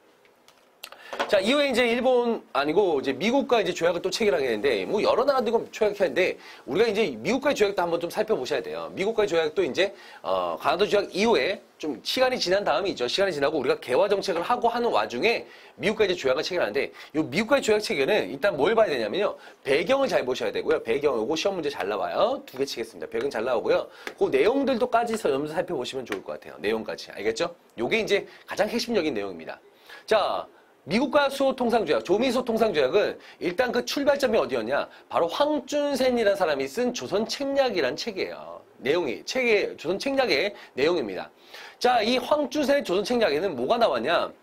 자, 이후에 이제 일본 아니고 이제 미국과 이제 조약을 또 체결하게 되는데 뭐 여러 나라들과 조약했는데 우리가 이제 미국과의 조약도 한번 좀 살펴보셔야 돼요. 미국과의 조약도 이제 어, 가나다 조약 이후에 좀 시간이 지난 다음이죠. 시간이 지나고 우리가 개화 정책을 하고 하는 와중에 미국과 이제 조약을 체결하는데 이 미국과의 조약 체결은 일단 뭘 봐야 되냐면요. 배경을 잘 보셔야 되고요. 배경 요거 시험 문제 잘 나와요. 두 개 치겠습니다. 배경 잘 나오고요. 그 내용들도까지 먼저 살펴보시면 좋을 것 같아요. 내용까지. 알겠죠? 요게 이제 가장 핵심적인 내용입니다. 자, 미국과 수호통상조약, 조미수통상조약은 일단 그 출발점이 어디였냐? 바로 황준센이라는 사람이 쓴 조선책략이라는 책이에요. 내용이, 책의, 조선책략의 내용입니다. 자, 이 황준센의 조선책략에는 뭐가 나왔냐?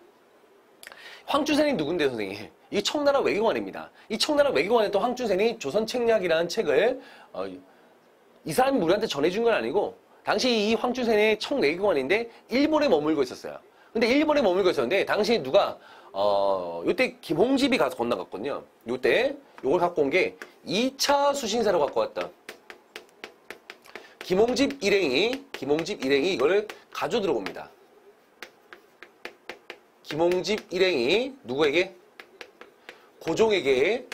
황준센이 누군데, 선생님? 이 청나라 외교관입니다. 이 청나라 외교관에 또 황준센이 조선책략이라는 책을, 어, 이 사람이 우리한테 전해준 건 아니고, 당시 이 황준센의 청외교관인데, 일본에 머물고 있었어요. 근데 일본에 머물고 있었는데, 당시에 누가, 어, 요때 김홍집이 가서 건너갔거든요. 요때 요걸 갖고 온 게 이 차 수신사로 갖고 왔다. 김홍집 일행이, 김홍집 일행이 이거를 가져 들어옵니다. 김홍집 일행이 누구에게? 고종에게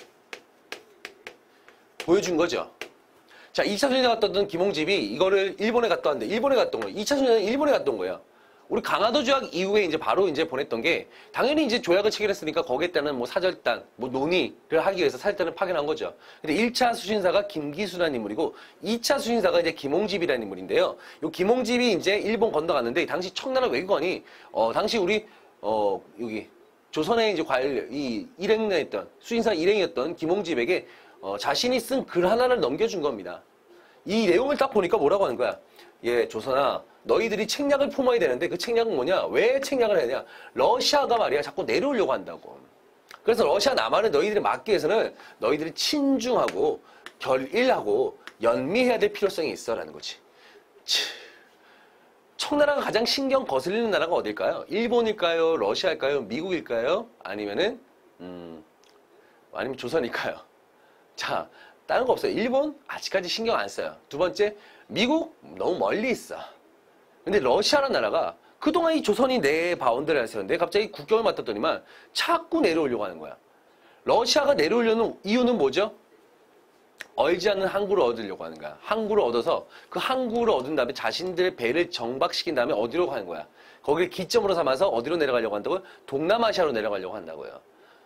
보여준 거죠. 자, 이 차 수신사 갔다 왔던 김홍집이 이거를 일본에 갔다 왔는데, 일본에 갔던 거예요. 이 차 수신사는 일본에 갔다 온 거예요. 우리 강화도 조약 이후에 이제 바로 이제 보냈던 게 당연히 이제 조약을 체결했으니까 거기에 따른 뭐 사절단, 뭐 논의를 하기 위해서 사절단을 파견한 거죠. 근데 일 차 수신사가 김기수라는 인물이고 이 차 수신사가 이제 김홍집이라는 인물인데요. 요 김홍집이 이제 일본 건너갔는데 당시 청나라 외교관이 어 당시 우리 어 여기 조선의 이제 관리 이 일행이었던 수신사 일행이었던 김홍집에게 어 자신이 쓴 글 하나를 넘겨준 겁니다. 이 내용을 딱 보니까 뭐라고 하는 거야? 예, 조선아, 너희들이 책략을 품어야 되는데 그 책략은 뭐냐? 왜 책략을 해야 되냐? 러시아가 말이야 자꾸 내려오려고 한다고. 그래서 러시아 남한을 너희들이 막기 위해서는 너희들이 친중하고 결일하고 연미해야 될 필요성이 있어라는 거지. 치. 청나라가 가장 신경 거슬리는 나라가 어딜까요? 일본일까요? 러시아일까요? 미국일까요? 아니면은 음, 아니면 조선일까요? 자, 다른 거 없어요. 일본 아직까지 신경 안 써요. 두 번째, 미국 너무 멀리 있어. 근데 러시아라는 나라가 그동안 이 조선이 내 바운드를 했었는데 갑자기 국경을 맡았더니만 자꾸 내려오려고 하는 거야. 러시아가 내려오려는 이유는 뭐죠? 얼지 않는 항구를 얻으려고 하는 거야. 항구를 얻어서 그 항구를 얻은 다음에 자신들의 배를 정박시킨 다음에 어디로 가는 거야? 거기를 기점으로 삼아서 어디로 내려가려고 한다고요? 동남아시아로 내려가려고 한다고요.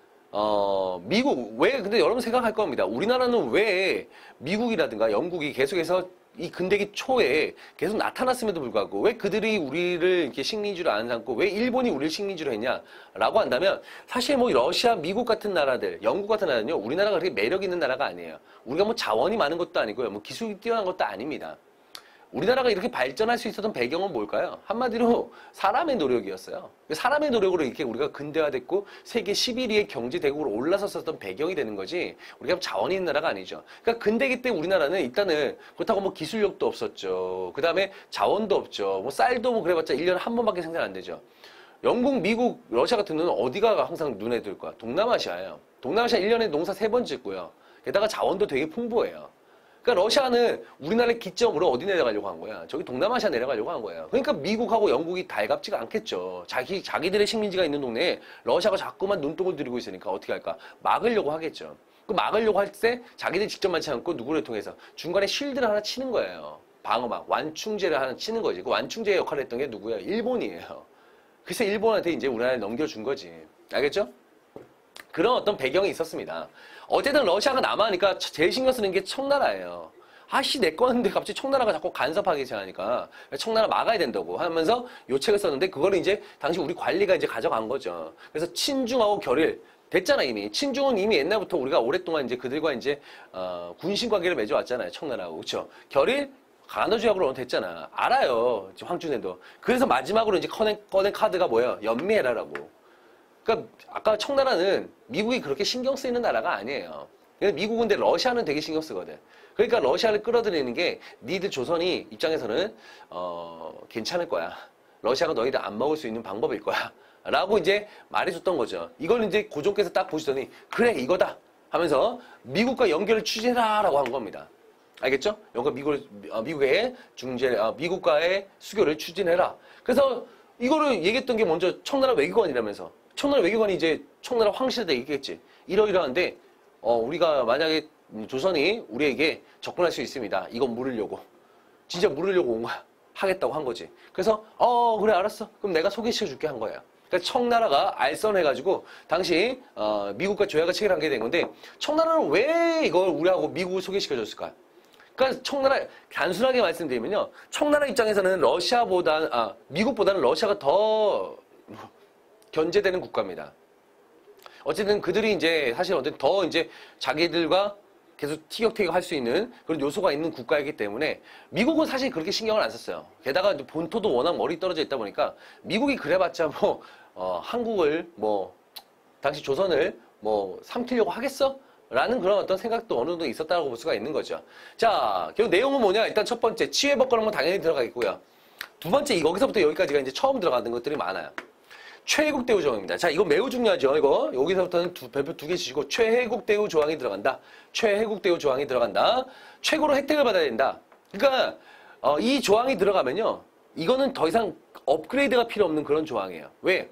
어, 미국, 왜, 근데 여러분 생각할 겁니다. 우리나라는 왜 미국이라든가 영국이 계속해서 이 근대기 초에 계속 나타났음에도 불구하고 왜 그들이 우리를 이렇게 식민지로 안 삼고 왜 일본이 우리를 식민지로 했냐라고 한다면 사실 뭐 러시아, 미국 같은 나라들, 영국 같은 나라는요, 우리나라가 그렇게 매력 있는 나라가 아니에요. 우리가 뭐 자원이 많은 것도 아니고요, 뭐 기술이 뛰어난 것도 아닙니다. 우리나라가 이렇게 발전할 수 있었던 배경은 뭘까요? 한마디로 사람의 노력이었어요. 사람의 노력으로 이렇게 우리가 근대화됐고 세계 십일 위의 경제대국으로 올라섰었던 배경이 되는 거지 우리가 자원이 있는 나라가 아니죠. 그러니까 근대기 때 우리나라는 일단은 그렇다고 뭐 기술력도 없었죠. 그 다음에 자원도 없죠. 뭐 쌀도 뭐 그래봤자 일 년에 한 번밖에 생산 안 되죠. 영국, 미국, 러시아 같은 데는 어디가 항상 눈에 들 거야? 동남아시아예요. 동남아시아 일 년에 농사 세 번 짓고요. 게다가 자원도 되게 풍부해요. 그러니까 러시아는 우리나라의 기점으로 어디 내려가려고 한 거야? 저기 동남아시아 내려가려고 한 거예요. 그러니까 미국하고 영국이 달갑지가 않겠죠. 자기, 자기들의 식민지가 있는 동네에 러시아가 자꾸만 눈독을 들이고 있으니까 어떻게 할까? 막으려고 하겠죠. 그 막으려고 할 때 자기들이 직접 많지 않고 누구를 통해서 중간에 쉴드를 하나 치는 거예요. 방어막, 완충제를 하나 치는 거지. 그 완충제의 역할을 했던 게 누구예요? 일본이에요. 그래서 일본한테 이제 우리나라에 넘겨준 거지. 알겠죠? 그런 어떤 배경이 있었습니다. 어쨌든 러시아가 남아하니까 제일 신경 쓰는 게 청나라예요. 아씨 내 거였는데 갑자기 청나라가 자꾸 간섭하기 시작하니까 청나라 막아야 된다고 하면서 요책을 썼는데 그거를 이제 당시 우리 관리가 이제 가져간 거죠. 그래서 친중하고 결일 됐잖아 이미. 친중은 이미 옛날부터 우리가 오랫동안 이제 그들과 이제 어, 군신 관계를 맺어왔잖아요. 청나라하고 그렇죠. 결일 간호조약으로 됐잖아. 알아요. 황준혜도. 그래서 마지막으로 이제 꺼낸, 꺼낸 카드가 뭐예요? 연미해라라고. 그러니까 아까 청나라는 미국이 그렇게 신경 쓰이는 나라가 아니에요. 미국은 근데 러시아는 되게 신경 쓰거든. 그러니까 러시아를 끌어들이는 게 니들 조선이 입장에서는 어 괜찮을 거야. 러시아가 너희들 안 먹을 수 있는 방법일 거야. 라고 이제 말해줬던 거죠. 이걸 이제 고종께서 딱 보시더니 그래 이거다 하면서 미국과 연결을 추진해라 라고 한 겁니다. 알겠죠? 영국 미국 미국의 중재 어, 미국과의 수교를 추진해라. 그래서 이거를 얘기했던 게 먼저 청나라 외교관이라면서. 청나라 외교관이 이제 청나라 황실한테 얘기했지. 이러이러한데 어, 우리가 만약에 조선이 우리에게 접근할 수 있습니다. 이건 물으려고. 진짜 물으려고 온 거야. 하겠다고 한 거지. 그래서 어 그래 알았어. 그럼 내가 소개시켜줄게 한 거야. 그러니까 청나라가 알선해가지고 당시 어, 미국과 조약을 체결하게 된 건데 청나라는 왜 이걸 우리하고 미국을 소개시켜줬을까? 그러니까 청나라 단순하게 말씀드리면요. 청나라 입장에서는 러시아보다 아 미국보다는 러시아가 더 견제되는 국가입니다. 어쨌든 그들이 이제 사실 어떤 더 이제 자기들과 계속 티격태격 할 수 있는 그런 요소가 있는 국가이기 때문에 미국은 사실 그렇게 신경을 안 썼어요. 게다가 본토도 워낙 멀리 떨어져 있다 보니까 미국이 그래봤자 뭐 어, 한국을 뭐 당시 조선을 뭐 삼키려고 하겠어? 라는 그런 어떤 생각도 어느 정도 있었다고 볼 수가 있는 거죠. 자, 결국 내용은 뭐냐? 일단 첫 번째 치외법과는 뭐 당연히 들어가겠고요. 두 번째 여기서부터 여기까지가 이제 처음 들어가는 것들이 많아요. 최혜국 대우 조항입니다. 자, 이거 매우 중요하죠. 이거 여기서부터는 두, 별표 두 개 주시고 최혜국 대우 조항이 들어간다. 최혜국 대우 조항이 들어간다. 최고로 혜택을 받아야 된다. 그러니까 어, 이 조항이 들어가면요. 이거는 더 이상 업그레이드가 필요 없는 그런 조항이에요. 왜?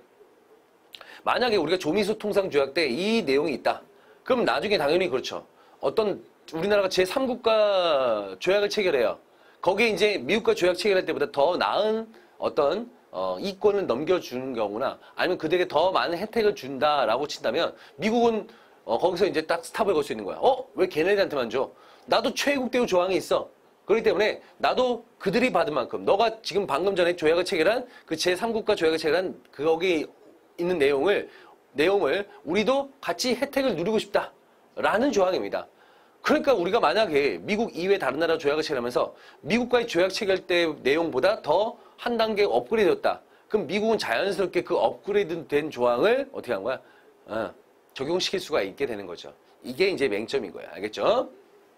만약에 우리가 조미수 통상 조약 때 이 내용이 있다. 그럼 나중에 당연히 그렇죠. 어떤 우리나라가 제삼 국가 조약을 체결해요. 거기에 이제 미국과 조약 체결할 때보다 더 나은 어떤 어, 이권을 넘겨주는 경우나 아니면 그들에게 더 많은 혜택을 준다라고 친다면 미국은 어, 거기서 이제 딱 스탑을 걸 수 있는 거야. 어? 왜 걔네들한테만 줘? 나도 최혜국 대우 조항이 있어. 그렇기 때문에 나도 그들이 받은 만큼 너가 지금 방금 전에 조약을 체결한 그 제삼 국가 조약을 체결한 그 거기 있는 내용을 내용을 우리도 같이 혜택을 누리고 싶다라는 조항입니다. 그러니까 우리가 만약에 미국 이외 다른 나라 조약을 체결하면서 미국과의 조약 체결 때 내용보다 더 한 단계 업그레이드였다. 그럼 미국은 자연스럽게 그 업그레이드 된 조항을 어떻게 한 거야? 어, 적용시킬 수가 있게 되는 거죠. 이게 이제 맹점인 거야. 알겠죠?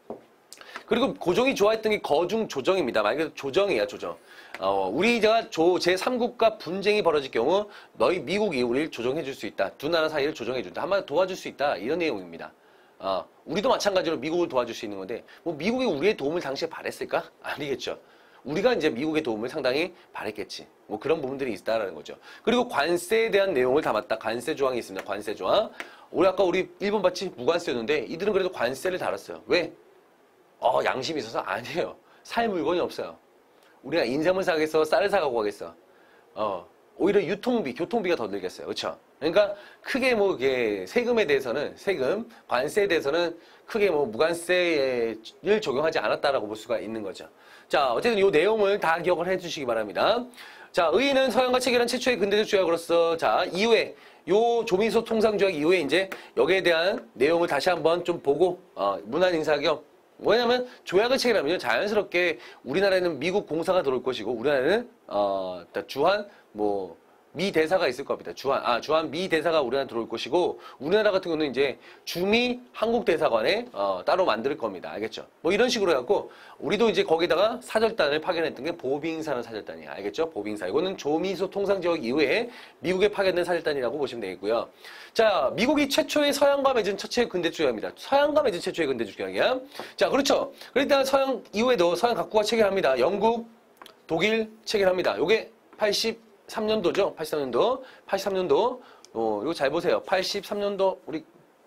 그리고 고종이 좋아했던 게 거중 조정입니다. 말 그대로 조정이야, 조정. 어, 우리가 조, 제삼 국가 분쟁이 벌어질 경우 너희 미국이 우리를 조정해 줄 수 있다. 두 나라 사이를 조정해 준다. 한마디로 도와줄 수 있다. 이런 내용입니다. 어, 우리도 마찬가지로 미국을 도와줄 수 있는 건데 뭐 미국이 우리의 도움을 당시에 바랬을까? 아니겠죠. 우리가 이제 미국의 도움을 상당히 바랬겠지. 뭐 그런 부분들이 있다라는 거죠. 그리고 관세에 대한 내용을 담았다. 관세 조항이 있습니다. 관세 조항. 우리 아까 우리 일본 봤지? 무관세였는데 이들은 그래도 관세를 달았어요. 왜? 어, 양심이 있어서 아니에요. 살 물건이 없어요. 우리가 인삼을 사겠어, 쌀을 사가고 가겠어. 어, 오히려 유통비, 교통비가 더 들겠어요. 그렇죠? 그러니까 크게 뭐 이게 세금에 대해서는 세금, 관세에 대해서는 크게 뭐 무관세를 적용하지 않았다라고 볼 수가 있는 거죠. 자, 어쨌든 이 내용을 다 기억을 해주시기 바랍니다. 자, 의인은 서양과 체결한 최초의 근대적 조약으로서 자 이후에 요 조민소 통상조약 이후에 이제 여기에 대한 내용을 다시 한번 좀 보고 어, 문안인사 겸 뭐냐면 조약을 체결하면 자연스럽게 우리나라에는 미국 공사가 들어올 것이고 우리나라는 어, 주한 뭐 미 대사가 있을 겁니다. 주한 아 주한 미 대사가 우리나라 들어올 것이고 우리나라 같은 경우는 이제 주미 한국 대사관에 어, 따로 만들 겁니다. 알겠죠? 뭐 이런 식으로 해갖고 우리도 이제 거기다가 사절단을 파견했던 게 보빙사라는 사절단이야. 알겠죠? 보빙사. 이거는 조미소 통상지역 이후에 미국에 파견된 사절단이라고 보시면 되겠고요. 자, 미국이 최초의 서양과 맺은 첫째 근대 조약입니다. 서양과 맺은 최초의 근대 조약이야. 자, 그렇죠. 그러니까 서양 이후에도 서양 각국과 체결합니다. 영국, 독일 체결합니다. 요게 팔십삼 년도죠. 팔십삼 년도. 팔십삼 년도. 어, 이거 잘 보세요. 팔십삼 년도 우리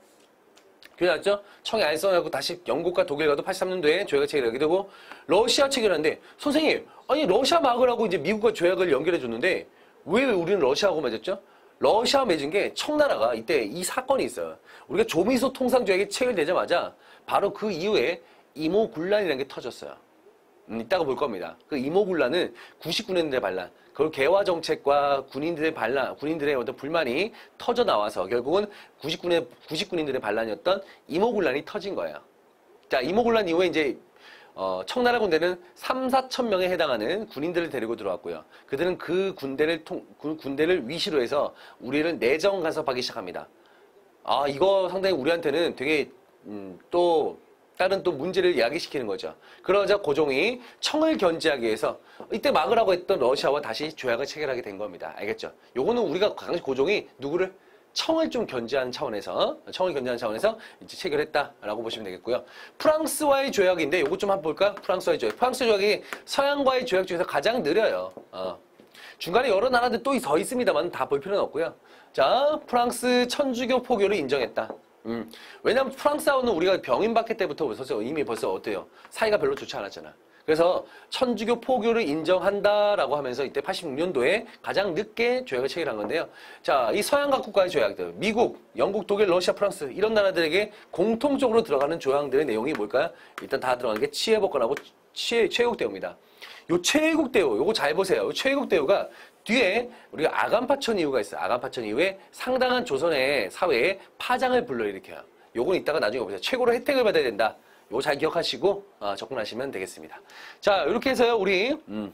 교재 났죠? 청에 안 써놓고 다시 영국과 독일 가도 팔십삼 년도에 조약을 체결하게 되고 러시아 체결하는데 선생님 아니 러시아 막으라고 이제 미국과 조약을 연결해 줬는데 왜 우리는 러시아하고 맺었죠? 러시아 맺은 게 청나라가 이때 이 사건이 있어요. 우리가 조미소 통상조약이 체결되자마자 바로 그 이후에 이모군란이라는 게 터졌어요. 음, 이따가 볼 겁니다. 그 이모군란은 구십구 년대 반란, 그걸 개화 정책과 군인들의 반란, 군인들의 어떤 불만이 터져 나와서 결국은 구십구 년, 구십구 년들의 반란이었던 이모군란이 터진 거예요. 자, 이모군란 이후에 이제 어, 청나라 군대는 삼, 사천 명에 해당하는 군인들을 데리고 들어왔고요. 그들은 그 군대를 통, 그 군대를 위시로 해서 우리를 내정 간섭하기 시작합니다. 아, 이거 상당히 우리한테는 되게 음, 또 다른 또 문제를 야기시키는 거죠. 그러자 고종이 청을 견제하기 위해서 이때 막으라고 했던 러시아와 다시 조약을 체결하게 된 겁니다. 알겠죠? 요거는 우리가 당시 고종이 누구를 청을 좀 견제하는 차원에서 청을 견제하는 차원에서 이제 체결했다라고 보시면 되겠고요. 프랑스와의 조약인데 요거 좀 한번 볼까? 프랑스와의 조약. 프랑스 조약이 서양과의 조약 중에서 가장 느려요. 어. 중간에 여러 나라들 또 더 있습니다만 다 볼 필요는 없고요. 자, 프랑스 천주교 포교를 인정했다. 음. 왜냐면 프랑스하고는 우리가 병인박해 때부터 벌써 이미 벌써 어때요? 사이가 별로 좋지 않았잖아. 그래서 천주교 포교를 인정한다라고 하면서 이때 팔십육 년도에 가장 늦게 조약을 체결한 건데요. 자, 이 서양 각국과의 조약들, 미국, 영국, 독일, 러시아, 프랑스 이런 나라들에게 공통적으로 들어가는 조약들의 내용이 뭘까요? 일단 다 들어가는 게 치해복권하고 치해, 최애국대우입니다. 요 최애국대우, 요거 잘 보세요. 요 최애국대우가 뒤에 우리가 아간파천 이후가 있어요. 아간파천 이후에 상당한 조선의 사회에 파장을 불러일으켜요. 요건 이따가 나중에 보세요. 최고로 혜택을 받아야 된다. 요거 잘 기억하시고 어, 접근하시면 되겠습니다. 자, 이렇게 해서요. 우리 음,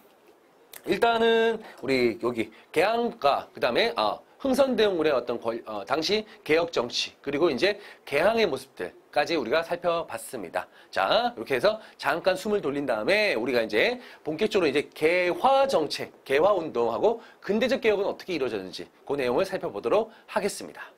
일단은 우리 여기 개항과 그 다음에 어, 흥선대원군의 어떤 권, 어, 당시 개혁 정치 그리고 이제 개항의 모습들까지 우리가 살펴봤습니다. 자, 이렇게 해서 잠깐 숨을 돌린 다음에 우리가 이제 본격적으로 이제 개화 정책, 개화 운동하고 근대적 개혁은 어떻게 이루어졌는지 그 내용을 살펴보도록 하겠습니다.